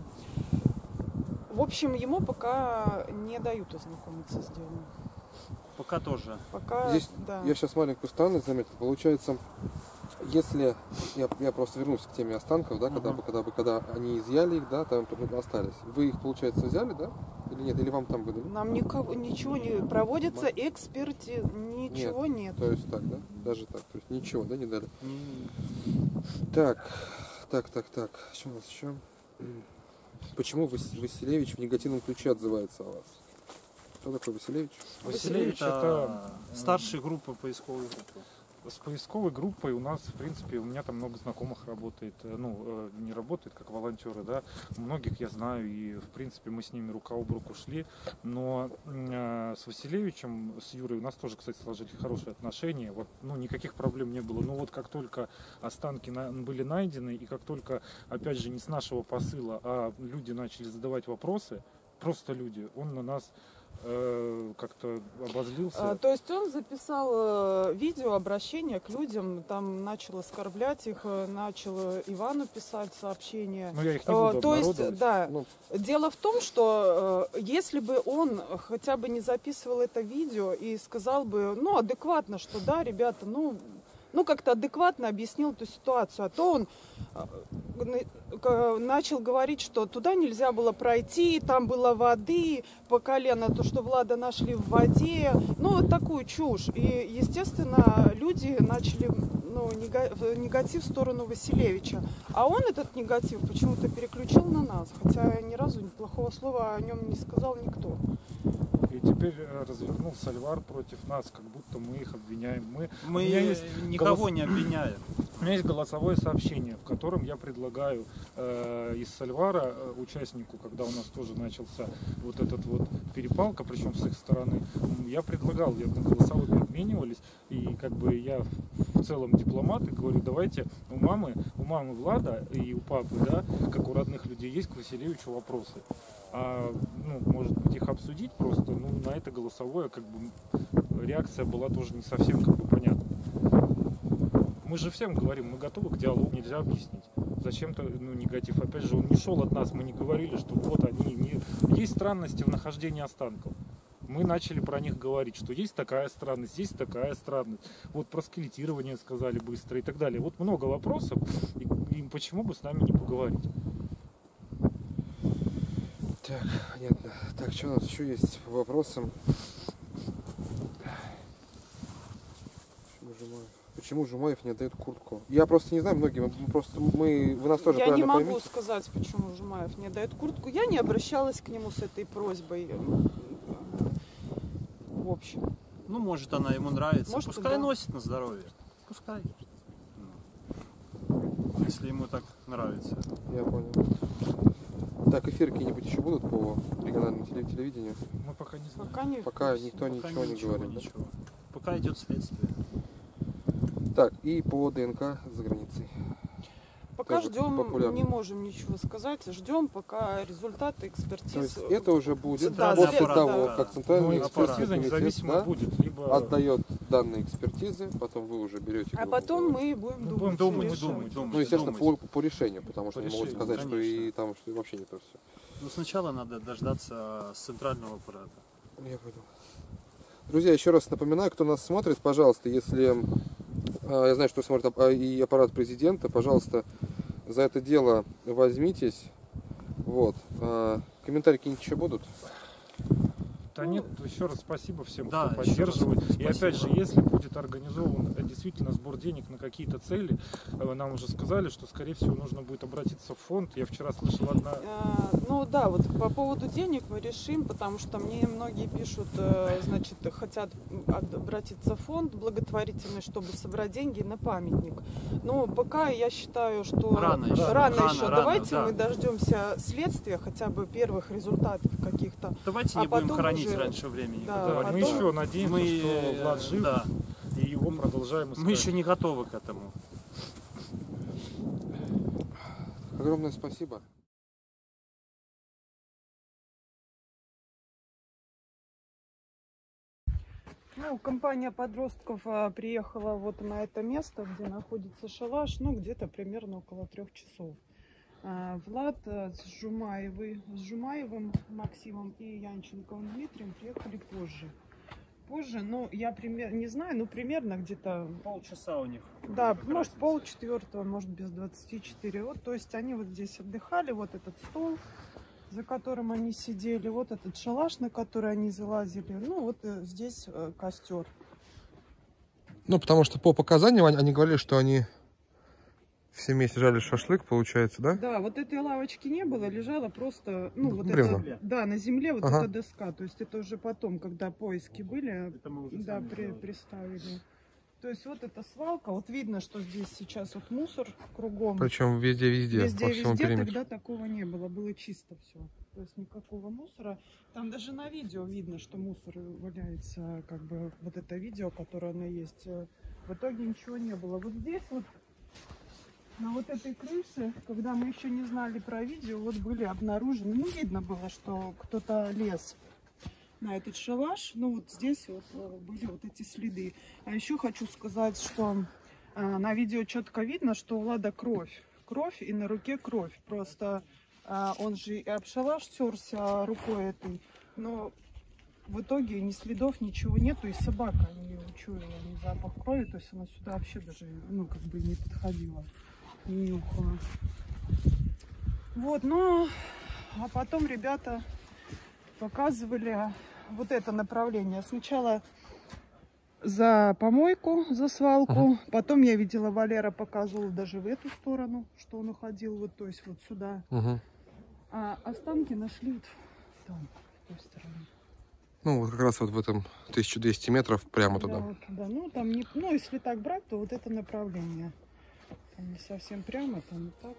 В общем, ему пока не дают ознакомиться с делом. Пока тоже. Пока, Здесь да. я сейчас маленькую странность заметил. Получается, если я, я просто вернусь к теме останков, да, когда, Мгм. бы, когда, бы, когда они изъяли их, да, там остались. Вы их, получается, взяли, да? Или нет? Или вам там выдали? Нам никого, ничего не проводится, эксперти, ничего нет. То есть так, да? Даже так. То есть ничего, да, не дали. Не- Так, так, так, так. Что у нас еще? Почему Вас- Василевич в негативном ключе отзывается о вас? Кто такой Василевич? Василевич это это старший группы поисковой группы. с поисковой группой у нас, в принципе, у меня там много знакомых работает, э, ну, э, не работает как волонтеры, да, многих я знаю, и, в принципе, мы с ними рука об руку шли, но э, с Василевичем, с Юрой у нас тоже, кстати, сложились хорошие отношения, вот, ну, никаких проблем не было, но вот как только останки на- были найдены, и как только, опять же, не с нашего посыла, а люди начали задавать вопросы, просто люди, он на нас э, как-то обозлился. А, то есть он записал э, видео обращение к людям, там начал оскорблять их, э, начал э, Ивану писать сообщения. Но я их не Э, буду то есть, обнародовать. да, Ну, дело в том, что э, если бы он хотя бы не записывал это видео и сказал бы, ну, адекватно, что да, ребята, ну, ну, как-то адекватно объяснил эту ситуацию. А то он начал говорить, что туда нельзя было пройти, там было воды по колено, то, что Влада нашли в воде. Ну, вот такую чушь. И, естественно, люди начали, ну, негатив в сторону Василевича. А он этот негатив почему-то переключил на нас. Хотя ни разу плохого слова о нем не сказал никто. И теперь развернул Сальвар против нас, как будто мы их обвиняем. Мы, Мы никого голос... не обвиняем. У меня есть голосовое сообщение, в котором я предлагаю э, из Сальвара э, участнику, когда у нас тоже начался вот этот вот перепалка, причем с их стороны, я предлагал, я на голосовые обменивались, и как бы я в целом дипломат, и говорю, давайте у мамы, у мамы Влада и у папы, да, как у родных людей, есть к Василевичу вопросы. А, ну, может быть, их обсудить просто, ну, на это голосовое, как бы, реакция была тоже не совсем, как бы, понятна. Мы же всем говорим, мы готовы к диалогу, нельзя объяснить. Зачем-то, ну, негатив. Опять же, он не шел от нас, мы не говорили, что вот они, не... Есть странности в нахождении останков. Мы начали про них говорить, что есть такая странность, есть такая странность. Вот про скелетирование сказали быстро и так далее. Вот много вопросов, и, и почему бы с нами не поговорить? Так, понятно. Так, что у нас еще есть по вопросам? Почему Жумаев, Почему Жумаев не отдает куртку? Я просто не знаю, многие, мы просто мы, вы нас тоже Я правильно не могу поймите. сказать, почему Жумаев не отдает куртку. Я не обращалась к нему с этой просьбой. В общем. Ну, может, она ему нравится. Может, Пускай да. носит на здоровье. Пускай. Если ему так нравится. Я понял. Так, эфиры какие-нибудь еще будут по региональному телевидению? Мы пока не знаем. Пока, не Пока никто Пока ничего не ничего, говорит. ничего. Пока идет следствие. Да? Так, и по ДНК за границей. Пока Тоже ждем, популярно. не можем ничего сказать. Ждем пока результаты экспертиз. То есть это уже будет Да, после след- того, да. как Центральный Ну, экспертный экспертиза комитет, независимо да, будет, либо... отдает данные экспертизы, потом вы уже берете. А грубо потом говоря. мы будем Мы думать. будем думать, решать. думать, думать. Ну, естественно, по, думать. по решению, потому что По они могут решению, сказать, что и конечно. там что вообще не то все. Ну, сначала надо дождаться с центрального аппарата. Я понял. Друзья, еще раз напоминаю, кто нас смотрит, пожалуйста, если а, я знаю, что смотрит а, и аппарат президента, пожалуйста, за это дело возьмитесь. Вот. А, комментарии какие-нибудь еще будут? Да нет, еще раз спасибо всем, Да, кто еще раз поддерживает. И спасибо. опять же, если будет организован э, действительно сбор денег на какие-то цели, э, нам уже сказали, что, скорее всего, нужно будет обратиться в фонд. Я вчера слышал одна... А, Ну да, вот по поводу денег мы решим, потому что мне многие пишут, э, значит, хотят обратиться в фонд благотворительный, чтобы собрать деньги на памятник. Но пока я считаю, что Рано еще. рано Рано, еще. рано, Давайте да. мы дождемся следствия, хотя бы первых результатов каких-то. Давайте А не будем потом хоронить уже- раньше времени. Да, Да, потом- мы еще надеемся, Мы, что Влад жив, да, и его продолжаем искать. мы еще не готовы к этому. Огромное спасибо. Ну, компания подростков а, приехала вот на это место, где находится шалаш, ну, где-то примерно около трех часов. А, Влад а, с, Жумаевой, с Жумаевым Максимом и Янченковым Дмитрием приехали позже. Позже, ну, я пример, не знаю, ну, примерно где-то... Полчаса у них. Да, Как может, разница? полчетвертого, может, без двадцати четырех. Вот, то есть они вот здесь отдыхали, вот этот стол, за которым они сидели, вот этот шалаш, на который они залазили. Ну, вот э, здесь э, костер. Ну, потому что по показаниям они, они говорили, что они все вместе жали шашлык, получается, да? Да, вот этой лавочки не было, лежала просто, ну, вот Бревна. это, да, на земле вот Ага. эта доска. То есть это уже потом, когда поиски были, Это мы уже да, сами при, делали. приставили. То есть вот эта свалка, вот видно, что здесь сейчас вот мусор кругом. Причем везде-везде, Везде, по всему везде периметру. тогда такого не было, было чисто все. То есть никакого мусора. Там даже на видео видно, что мусор валяется, как бы вот это видео, которое оно есть. В итоге ничего не было. Вот здесь вот, на вот этой крыше, когда мы еще не знали про видео, вот были обнаружены, ну видно было, что кто-то лез на этот шалаш. Ну вот здесь вот были вот эти следы. А еще хочу сказать, что а, на видео четко видно, что у Влада кровь. Кровь и на руке кровь. Просто а, он же и об шалаш терся рукой этой. Но в итоге ни следов, ничего нету, и собака не учуяла ни запах крови, то есть она сюда вообще даже, ну, как бы не подходила, не нюхала. Вот, ну, а потом ребята показывали вот это направление. Сначала за помойку, за свалку, uh-huh. потом я видела, Валера показывал даже в эту сторону, что он уходил, вот, то есть вот сюда. Uh-huh. А останки нашли вот там, в той стороне. Ну, вот как раз вот в этом тысяча двести метров прямо да, туда. Вот туда. Ну, там не, ну, если так брать, то вот это направление. Там не совсем прямо, там и так.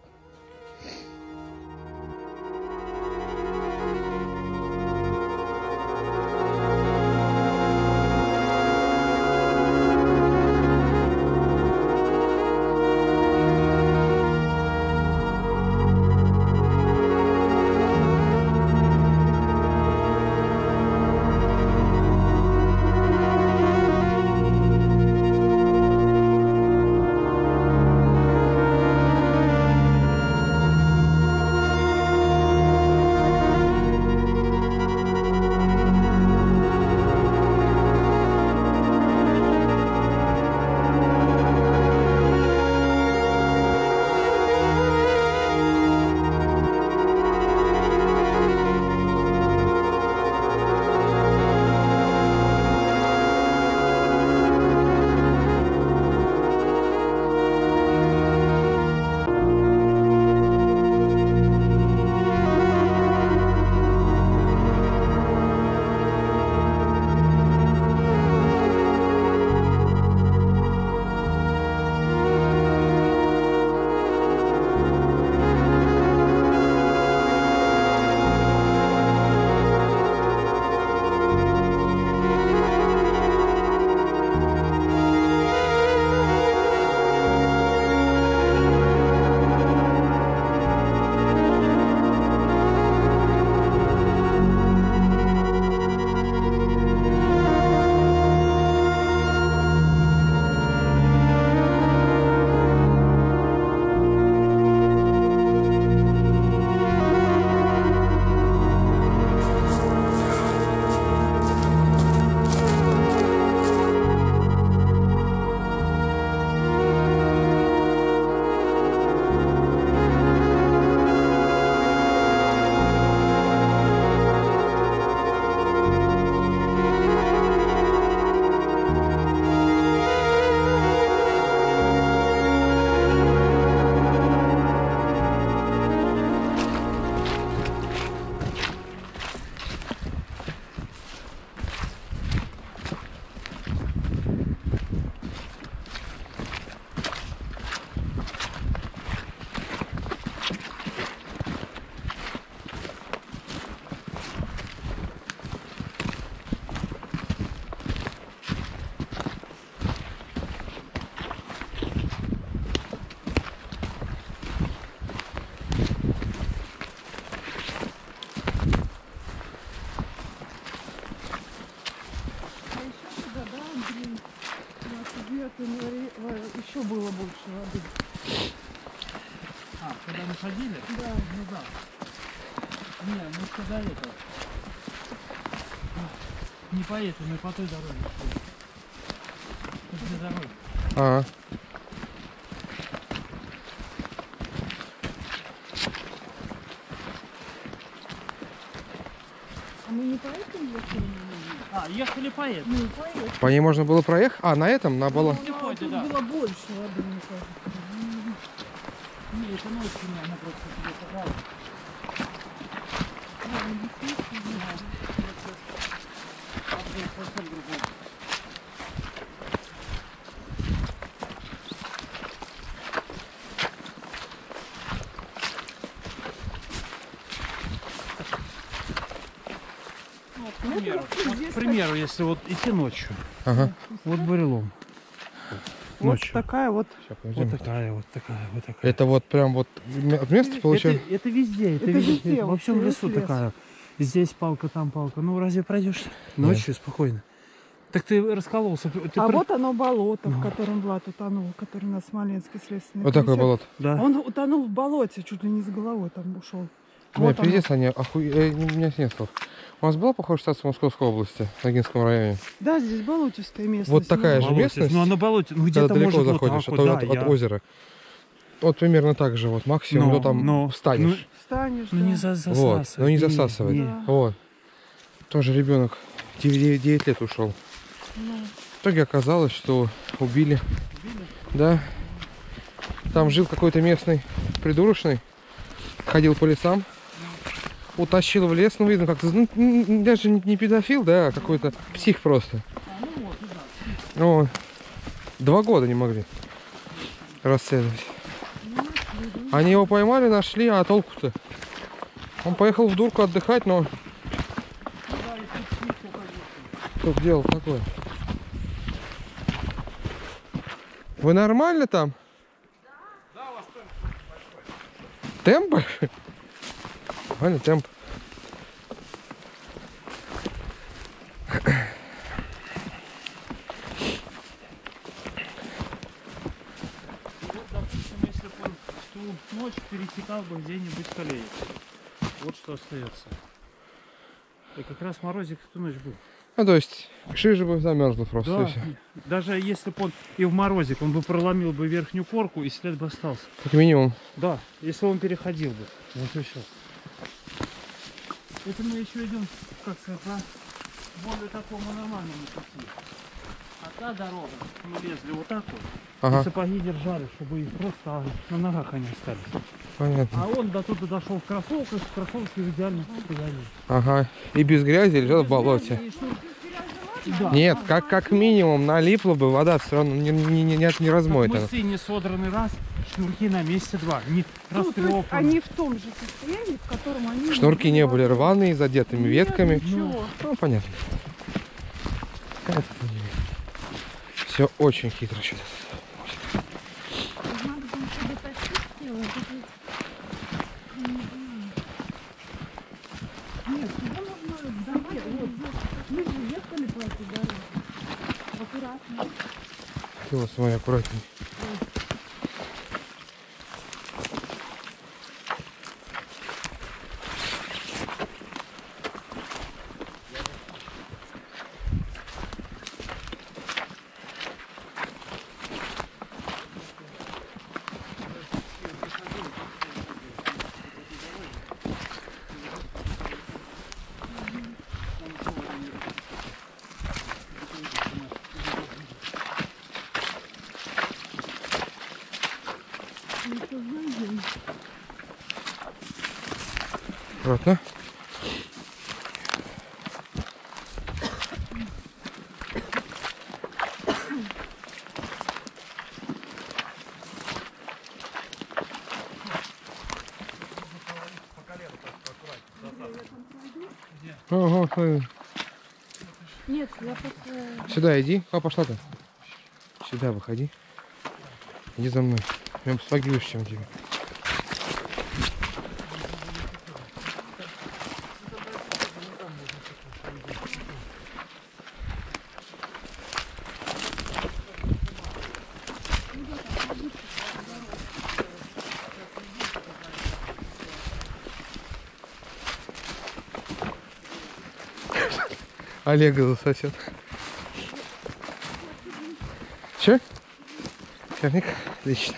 Еще было больше воды. А, когда мы ходили? Да. Ну да. Не, мы сказали это. Не по этой, мы по той дороге шли. Тут две дороги. А. А мы не по этому ехали? А, ехали по этой. Ну, по этому. По ней можно было проехать? А, на этом, на болоте? Ну, а тут да. было больше воды, мне кажется. Не, это ночью, она просто тебе сказала. К примеру, вот, к примеру, если вот идти ночью, Ага. вот бурелом. Вот Ночью. такая вот. Сейчас, подождем. Вот такая, вот такая, вот такая. Это вот прям вот от места получается? Это, это везде, это, Это везде, везде, это во вот всем весь лесу лес. такая. Здесь палка, там палка. Ну разве пройдешь ночью спокойно? Так ты раскололся. Ты А про- вот оно болото, Ну. в котором Влад утонул, который на Смоленской следственной Вот такое комитет. болото. Да. Он утонул в болоте, чуть ли не с головой там ушел. Вот Бля, пиздец, они охуе... э, У меня нет слов. У вас была похожая ситуация в Московской области, в Ногинском районе? Да, здесь болотистая местность. Вот такая же Болоте. местность, Ну, а на болоте, ну, когда где-то далеко может заходишь, вот от, так вот, от- да, от я- озера. Вот примерно так же, вот максимум, Ну, ну, там ну, встанешь. Встанешь, Ну, да. не за Вот, засасывать. но не Не, засасывать. не. Да. Вот. Тоже ребенок девять лет ушел. Ну, В итоге оказалось, что убили. Да. Там жил какой-то местный придурочный. Ходил по лесам. Утащил в лес, ну видно, как-то, ну, н- даже не не педофил, да, а какой-то псих просто. Вот. Два года не могли расследовать. Они его поймали, нашли, а толку-то? Он поехал в дурку отдыхать, но... Что делал такое? Вы нормально там? Да, у вас темп большой. Темп? Нормально, темп. Вот, допустим, если бы он в ту ночь перетекал бы где-нибудь в колею. Вот что остается. И как раз морозик в ту ночь был. Ну, то есть, шиже бы замерзла просто. и Да, всё. даже если бы он и в морозик, он бы проломил бы верхнюю корку, и след бы остался. Как минимум. Да, если он переходил бы. Вот и все. Это мы еще идем, как сказать, по более такому нормальному пути. А та дорога, мы лезли вот так вот, Ага, и сапоги держали, чтобы их просто на ногах они остались. понятно. А он до туда дошел в кроссовках, кроссовки в идеальном состоянии. Ага. И без грязи лежал в болоте. Да. Нет, как, как минимум налипла бы, вода все равно не, не, не, не, не размоет. она. Мысы не содраны раз, шнурки на месте два. Не ну, то есть растрепаны. они в том же состоянии, в котором они... Шнурки не были рваные, задетыми Нет, ветками. ничего. Ну, понятно. Все очень хитро сейчас. Надо там что-то тащить сделать. Нет, его нужно давать. Вот, мы же ехали по этой дороге. Аккуратно. Ты вот смотри, аккуратней. Аккуратно. Ого, смотри. Нет, я просто... Сюда иди. А, пошла ты. Сюда выходи. Иди за мной. Прям сапоги выше, чем тебе. Олега засосет. Че? Черник? Отлично.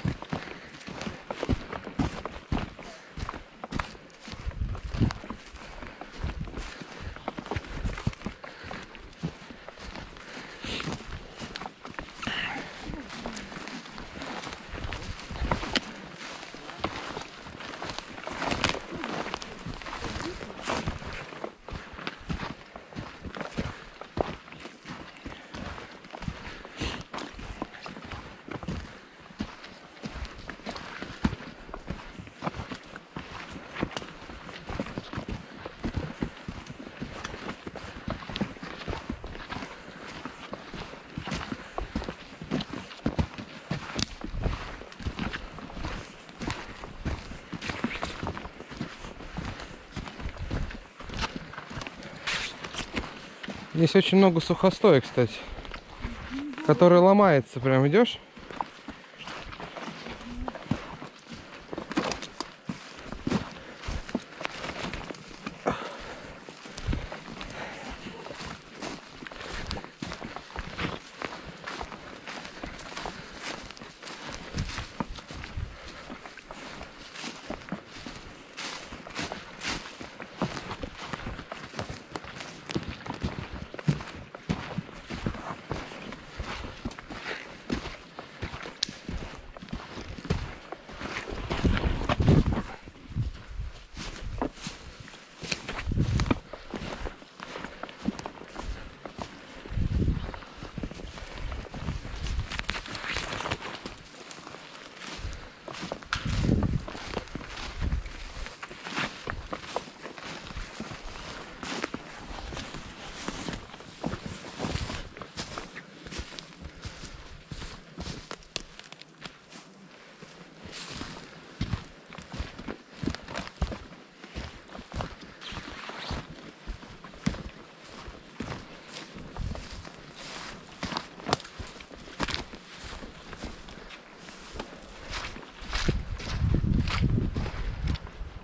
Здесь очень много сухостоя, кстати, который ломается. Прям идешь.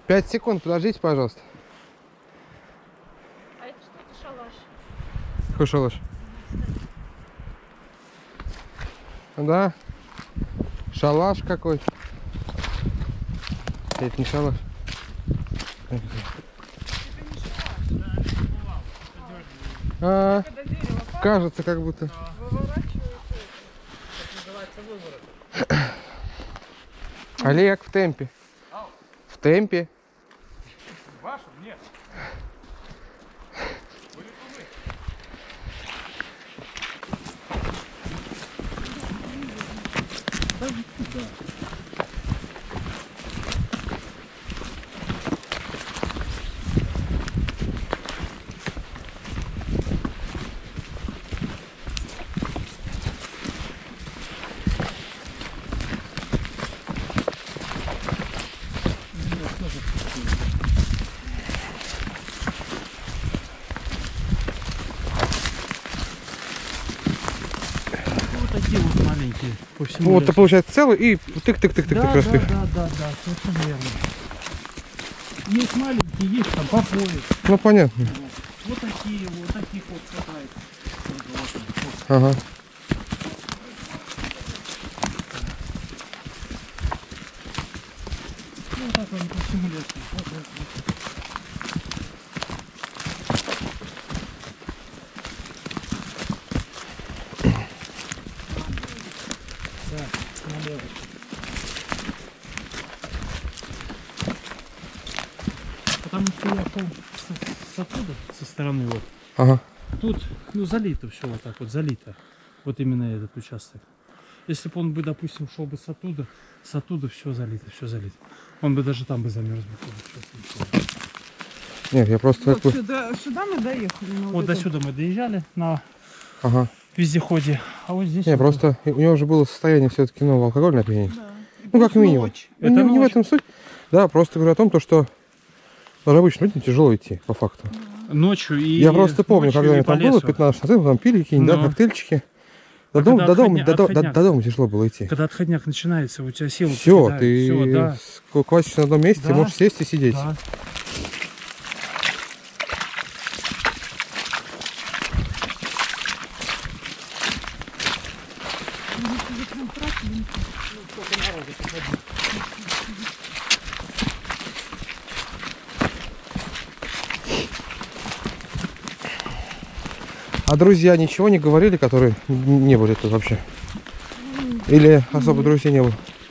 Пять секунд, подождите, пожалуйста. А это что за шалаш? Какой шалаш? Да. Шалаш какой-то. Это не шалаш. А, Когда дерево падает, кажется, как будто. выворачивается. Олег в темпе. В темпе. Вашу? Нет. Вот такие вот маленькие по всему Вот, это лесу. получается целый и тык-тык-тык-тык Да, раз да, тык. да, да, да, совершенно верно. Есть маленькие, есть там по пояс. Ну понятно. Вот такие, вот таких вот хватает. Ага. Ну, вот так он по всему лесу. Вот, вот, вот. Да, налево. Потому что я шел с, с оттуда, со стороны вот. Ага. Тут, ну, залито все вот так вот, залито. Вот именно этот участок. Если бы он бы, допустим, шел бы с оттуда, с оттуда все залито, все залито. Он бы даже там бы замерз бы. Нет, я просто Вот как бы... сюда, сюда мы доехали. на Вот до этом. сюда мы доезжали на Ага. вездеходе, а вот здесь... Не, вот просто у него уже было состояние все-таки, ну, алкогольное опьянение. Да. И Ну, как плюс минимум. ночь. Ну, не, Это не в ночь. этом суть. Да, просто говорю о том, то, что даже обычно людям тяжело идти, по факту. ночью и... Я просто помню, ночью когда и я по там был, лесу. пятнадцать шестнадцать, там пили какие-нибудь, да, Ну. коктейльчики. До, А дома, когда до, дома, отходня- до, до- до- отходняк. до дома тяжело было идти. Когда отходняк начинается, у тебя силы Все, покидают. ты Всё, да. с- квасишь на одном месте, Да. можешь сесть и сидеть. Да. А друзья ничего не говорили, которые н- не были тут вообще? Или особо друзей не было?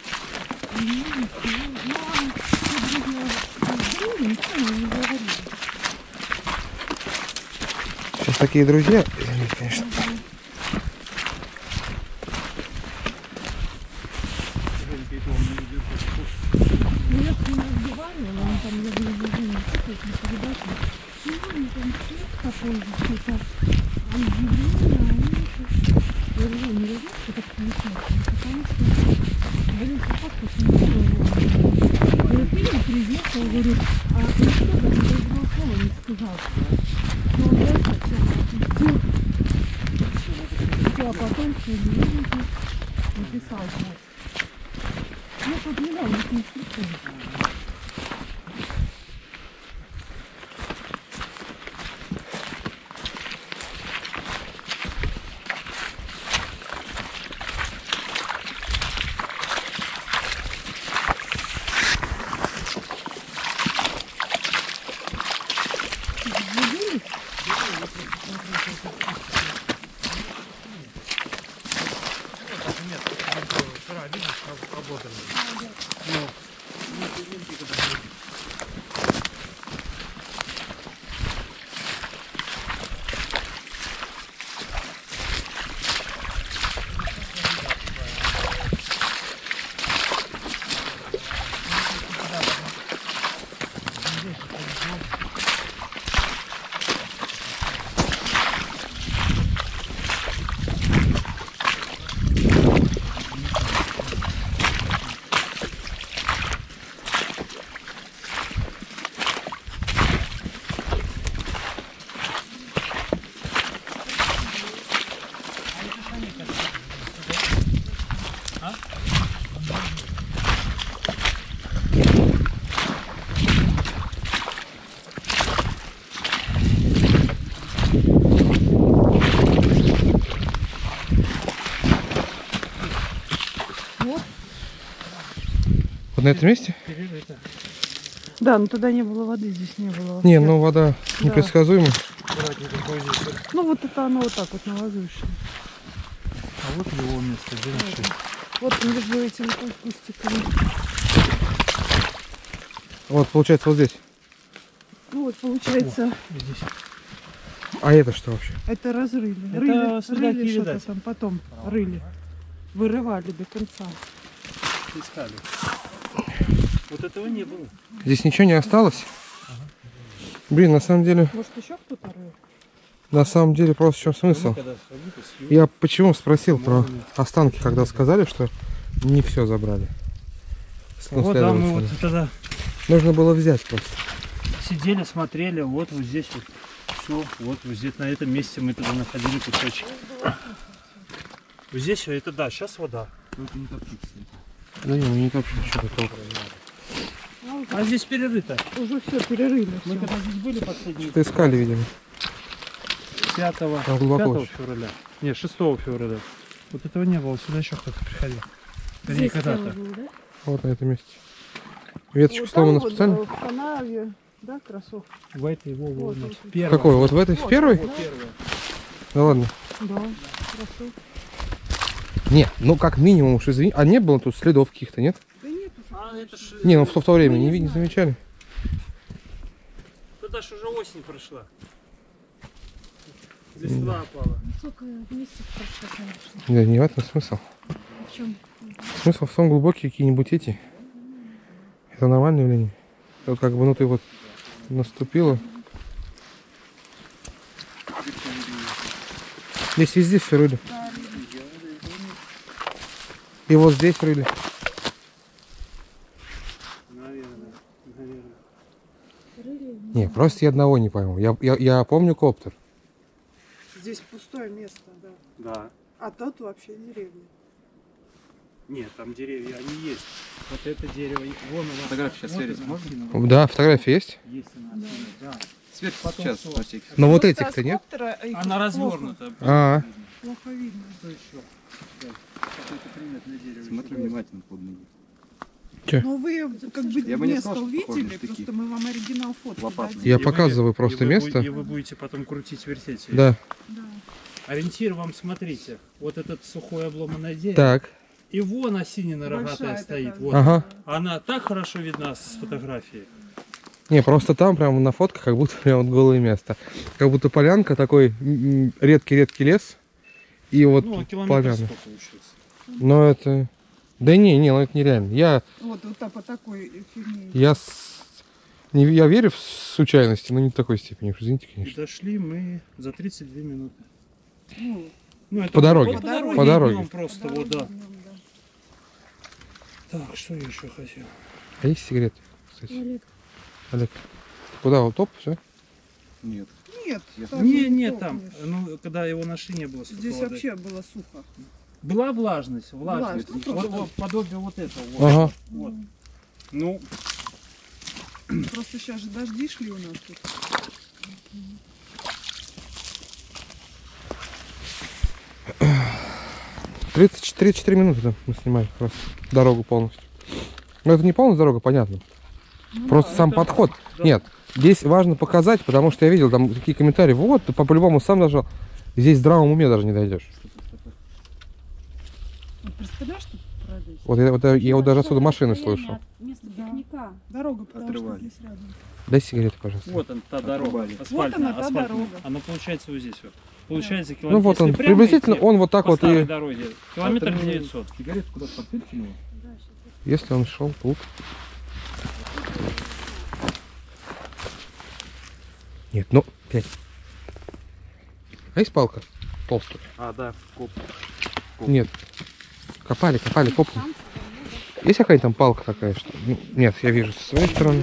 Сейчас такие друзья, извините, конечно. Ну, я с ним разговаривала, он там, я говорю, не на передаче. Ну, он там свет такой, что-то объявление, а я говорю, не видишь, что так получается, потому что, говорю, как это не говорю, ты не приехал, говорю, а ты что, говорю, даже два слова не сказал. Ну, он дальше все отпустил. Все, а потом все видите, написал, значит. Ну, тут не надо, не слышно. на этом месте? Перерыто. Да, но туда не было воды, здесь не было. Не, вообще. ну вода Да. непредсказуема. Аккуратненько вот здесь. вот. Ну вот это оно вот так вот на воздушном. А вот его место, где нашли. Вот между этими кустиками. Вот, получается, вот здесь. Ну вот получается, Вот здесь. А это что вообще? это разрыли. Это рыли, следаки, рыли что-то видать. там, потом рыли. Вырывали до конца. Искали. Вот этого не было. Здесь ничего не осталось? Блин, на самом деле, Может еще кто-то рыл? на самом деле просто в чем смысл? Я почему спросил про останки, когда сказали, что не все забрали. Ну, Вот, да, мы вот следовательно. тогда Нужно было взять просто. сидели, смотрели, вот, вот здесь вот все, вот, вот здесь, на этом месте мы тогда находили кусочек. Вот здесь, это да, сейчас вода. Да не, ну не топчем, что-то толком. А здесь перерыто. Уже все перерыли. Мы всё. когда здесь были последние Что-то искали, видимо. пятого, Там глубоко пятого очень. февраля. Не, шестого февраля. Вот этого не было, сюда еще кто-то приходил. Вернее, Здесь когда-то. тело было, да? Вот на этом месте. Веточка Вот сломана там вот, специально? э, в канаве, да, кроссовки? В этой его Вот, вот, вот. первый. Какой? Вот в этой, в первой? Вот первый. Да ладно. Да, кроссовки. Не, ну как минимум уж извини. А не было тут следов каких-то, нет? Да нет уже. А, это ж... Не, ну в то, в то время Мы не, не ви- не знаем. замечали. Туда ж уже осень прошла. Листва опала. Сколько месяцев прошло, конечно. Да, не в этом смысл. В чем? Смысл в том, глубокие какие-нибудь эти. Это нормальное явление. Вот как бы, ну ты вот наступила. Здесь везде все рыли. И вот здесь рыли. Наверное, наверное. Рыли? Не, просто я одного не пойму. Я, я, я помню коптер. Здесь пустое место, да. Да. А тут вообще деревня. Нет, там деревья, они есть. Вот это дерево, вон оно. Фотографию сейчас вот сверить оно, можно? кинула. Да, фотография есть. Есть она, да. Свет Потом сейчас, что? на всякий Но вот Просто этих-то с нет. коптера их Она плохо- развернута. А, Плохо видно. Что еще? Какое-то приметное дерево. Смотри внимательно под ноги. Но вы как бы Я бы не место сказал, что похоже на увидели, штыки. просто мы вам оригинал фотки Лопатные. дадим. я И вы- показываю и просто вы место. бу- И вы будете потом крутить, вертеть. её. Да. Да. Ориентир вам, смотрите. Вот этот сухой обломанное дерево. Так. И вон осинина Большая рогатая стоит. такая. Вот. Ага. Она так хорошо видна с фотографии. Не, просто там прямо на фотках как будто прям вот голое место. Как будто полянка, такой м, редкий-редкий лес. И вот Ну, тут километр поляна. сто получается. Но это... Да не, не, ну это нереально. Я, Вот, вот так, по такой фигне. я, с- не, я верю в случайности, но не до такой степени. Уж извините, И конечно. дошли мы за тридцать две минуты. Ну, Ну, это По дороге. вот по дороге. По дороге. идем просто, по вот, да. дороге днём, да. Так, что я еще хотел? А есть сигареты, кстати? Олег, Олег, куда? Вот топ, все? Нет. Нет, Я- там Не, не не, там, топнешь. ну, когда его нашли, не было столько Здесь воды. вообще было сухо. Была влажность, влажность. Влажность, Вот, просто- вот подобие вот этого. Вот. Ага. Вот. Ну, Просто сейчас же дожди шли у нас тут. тридцать четыре минуты да, мы снимаем как раз дорогу полностью. Но это не полностью дорога, понятно. Просто сам это- подход. да. Нет, здесь важно показать, потому что я видел там такие комментарии. Вот, ты по- по-любому сам даже здесь в здравом уме даже не дойдешь. вот представляешь, что пройдешь? Вот я, вот я, я вот даже отсюда машины слышу. Место Да. пикника. Дорога, потому Отрывали. что здесь рядом. Дай сигареты, пожалуйста. вот он, та дорога. Отрубали. Асфальтная, Вот она, та асфальтная. дорога. Она получается вот здесь вот. Получается Ну километр. вот он, если прямо приблизительно идти он вот так по вот старой и... дороге. Километр А ты девятьсот. Сигарету куда-то подпилькнула? Если он шел тут. Нет, ну, пять. А есть палка? Толстая. А, да, коп. Нет. Копали, копали, копли. Есть какая-нибудь там палка такая, что... Ну, нет, я вижу со своей стороны.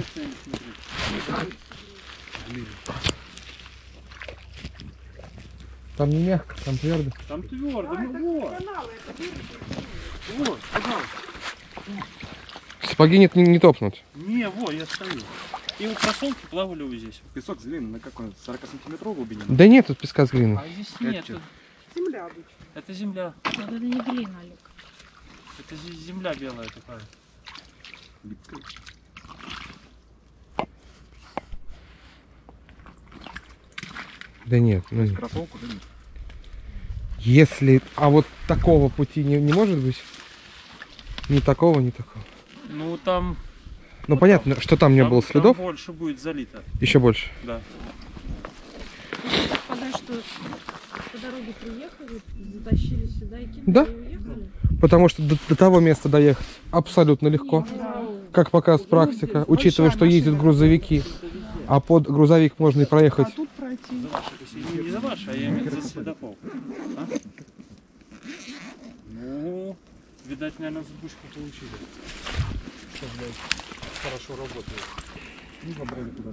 Там не мягко, там твердо. Там твердо, ну вот. Вот, пожалуйста. Сапоги нет, не, не топнуть. Не, во, я стою. И вот кроссовки плавали вот здесь. Песок с глины на какой? сорокасантиметровый глубине? Да нет тут песка с глиной. А здесь Это нет. чё? тут- Земля обычно. Это земля. Вот это не глина, Олег. Это зе- земля белая такая. Липкой. Да нет, ну нет. Кроссовку, да нет? Если... А вот такого пути не, не может быть? Ни такого, ни такого. Ну там... Ну понятно, что там не там, было следов. Там больше будет залито. Еще больше. Да. Пока что по дороге приехали, затащили сюда и кинули, Да. и уехали. Потому что до, до того места доехать абсолютно легко. Как показывает практика, учитывая, что ездят грузовики. А под грузовик можно и проехать. А тут пройти. Не за ваш, а я имею в виду за следопол. А? Ну, видать, наверное, сбушку получили. Что, блядь, хорошо работает. Ну, забрали туда.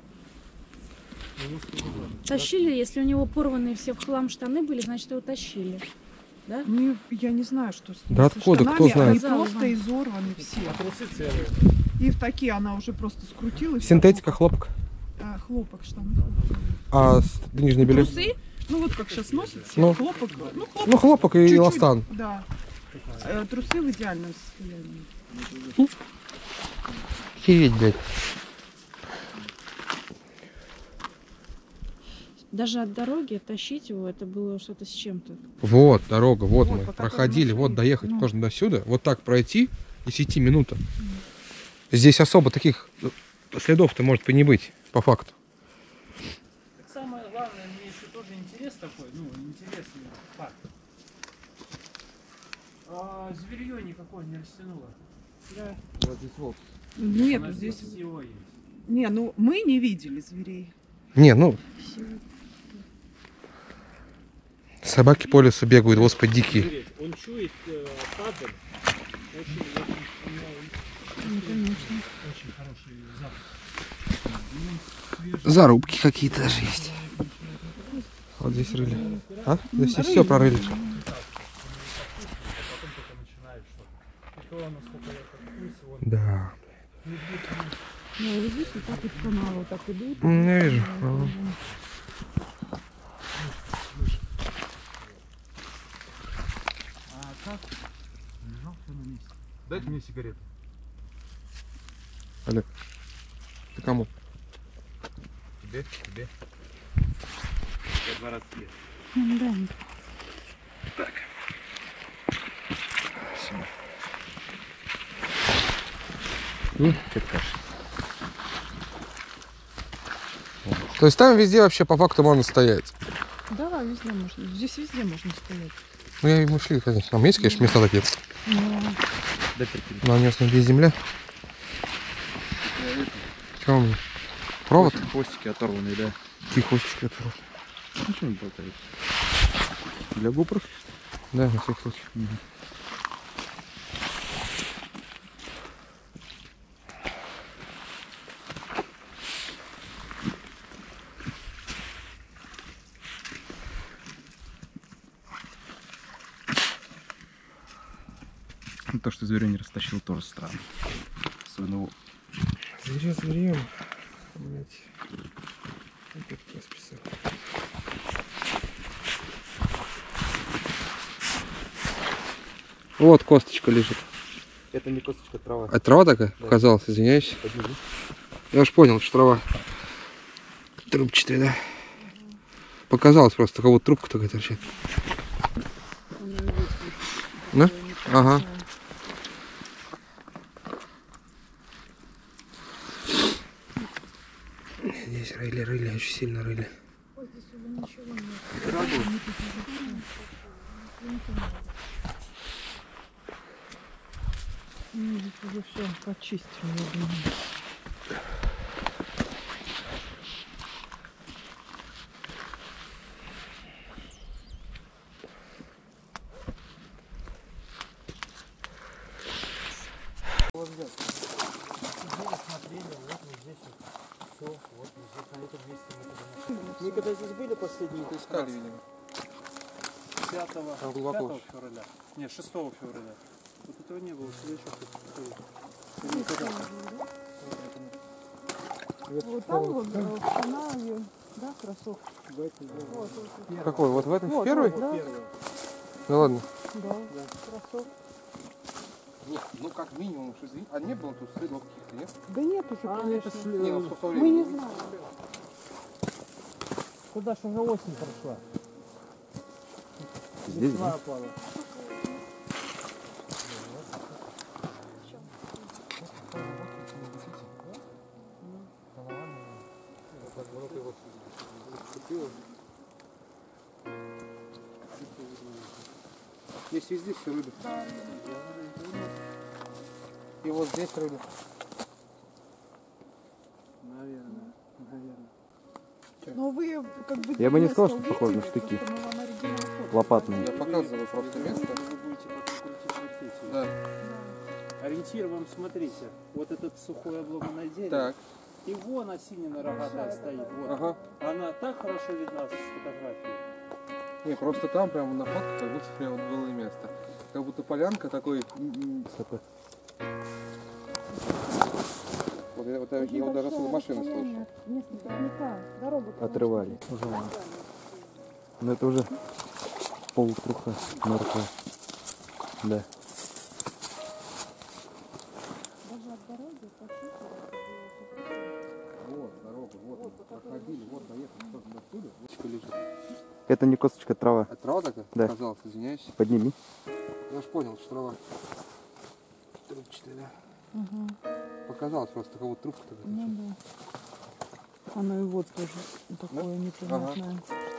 Тащили, если у него порванные все в хлам штаны были, значит его тащили. Да? Не, я не знаю, что с ними. Да со откуда, штанами. кто знает? Они Сказала просто вам. изорваны все. А трусы целые. И в такие она уже просто скрутилась. Синтетика, хлопок. А, хлопок штаны. А с- нижнее белье? Трусы, ну вот как сейчас носят, все, Ну. хлопок. Ну, хлопок, Ну хлопок и чуть-чуть, эластан. Да. Э, Трусы в идеальном состоянии. Хереть, блядь. Даже от дороги тащить его, это было что-то с чем-то. Вот дорога, вот, Вот, мы по которой проходили, мы вот шли. доехать Ну. можно до сюда, вот так пройти и сойти минута. Здесь особо таких следов-то может и не быть, по факту. Самое главное, мне еще тоже интерес такой, ну, интересный факт. А, зверье никакое не растянуло. Да. Вот здесь вот. Нет, У нас здесь... всего есть. Не, ну мы не видели зверей. Не, ну... Собаки по лесу бегают, господи, дикие. Смотреть, он чует э, табель. Очень, очень, у него Ну, конечно. очень хороший запах. Ну, свежий. Зарубки какие-то даже есть. Вот здесь рыли. А? Да все, все прорыли. Потом только начинает что-то. И то, насколько я так вкусе, вот Да. Ну, видишь, вот так из канала вот так идут. М, Я вижу. Ага. А так? Лежал все на месте. Дайте мне сигарету. Олег, ты кому? Тебе? Тебе? я два раза съел. Ну, да. То есть там везде вообще по факту можно стоять. Да, везде можно. Здесь везде можно стоять. Ну я и мы шли, конечно. Там есть, конечно, места такие. Дай прикинь. На местном, где земля. Чего мне? Провод? Хвостики оторванные, да. Тихосечка оторван. Ну что не болтает? Для GoPro? Да, на всякий случай. Ну, то, что зверя не растащил, тоже странно. Особенно Зверя, зверем. Блять. Опять расписал. Вот косточка лежит. это не косточка, трава. А трава такая? Показалось, извиняюсь. Я уж понял, что трава трубчатая, да? Показалось просто, как будто трубка такая торчит. Да? Ага. Здесь рыли, рыли, очень сильно рыли. Ну, здесь уже все почистили, я думаю. Мы когда здесь были последние, то Искали, видимо. пятого, Там глубоко пятого февраля. Нет, шестого февраля. Вот этого не было, сюда еще кто-то Вот там вот э, в канале, да, кроссовки? Вот, вот, вот. Какой? Вот в этом Вот, первый? вот, да, Ну ладно. да, кроссовки. Нет, ну как минимум, уж извини. А не было тут следов каких-то, нет? Да нет уже, А, конечно. это ж, Не, ну э, сколько Мы времени? не знаем. Куда ж уже осень прошла? Здесь, Весна да? опала. Здесь везде все рыба. И вот здесь рыба. Наверное, наверное. Но вы как бы... Я бы не сказал, место что похоже на увидели, штыки. просто мы вам оригинал фото. Лопатные. Я показываю просто место. Вы будете потом крутить, вертеть. Да. Ориентир вам, смотрите, вот этот сухой обломанное дерево. Так. И вон осинина рогатая стоит. Вот. Ага. Она так хорошо видна с фотографии. Не, просто там прямо на фотке как будто прям вот было место. Как будто полянка такой. Такой. Вот, я- вот я- его даже с машины слышу. Место пикника. Дорогу Отрывали. Но это уже полутруха мертвая. Да. даже от дороги пошли. Вот, дорога, вот, проходили, вот, доехали, тоже до оттуда. Водичка лежит. Это не косточка, трава. А трава такая? Да. Казалось, извиняюсь. Подними. Я уж понял, что трава. Трубчатая, да? Угу. Показалось просто, как вот трубка такая. Ну да. Оно и вот тоже такое непонятное.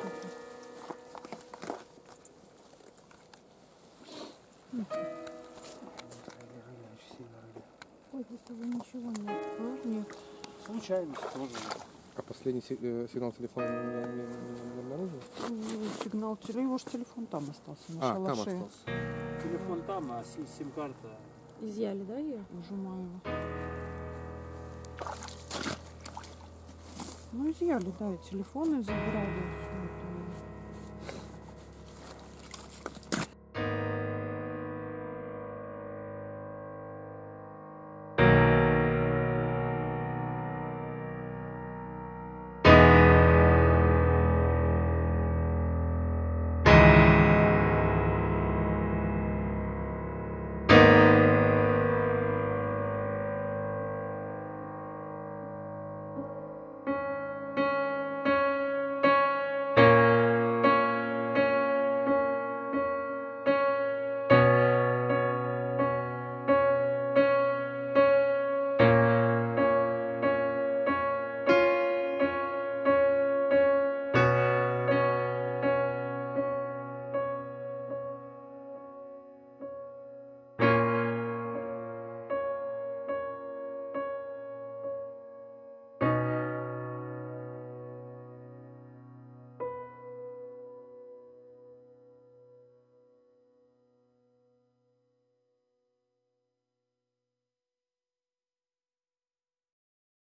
Ой, здесь уже ничего нет. А? Нет. Случайность тоже. А последний си- э, сигнал телефона не, не, не, не обнаружил? Ну, сигнал телефона. Его же телефон там остался на А, там шалаше. остался. Телефон там, а сим- сим-карта. Изъяли, да, ее? Нажимаю его. Ну, изъяли, да, и телефоны забирали. всё это.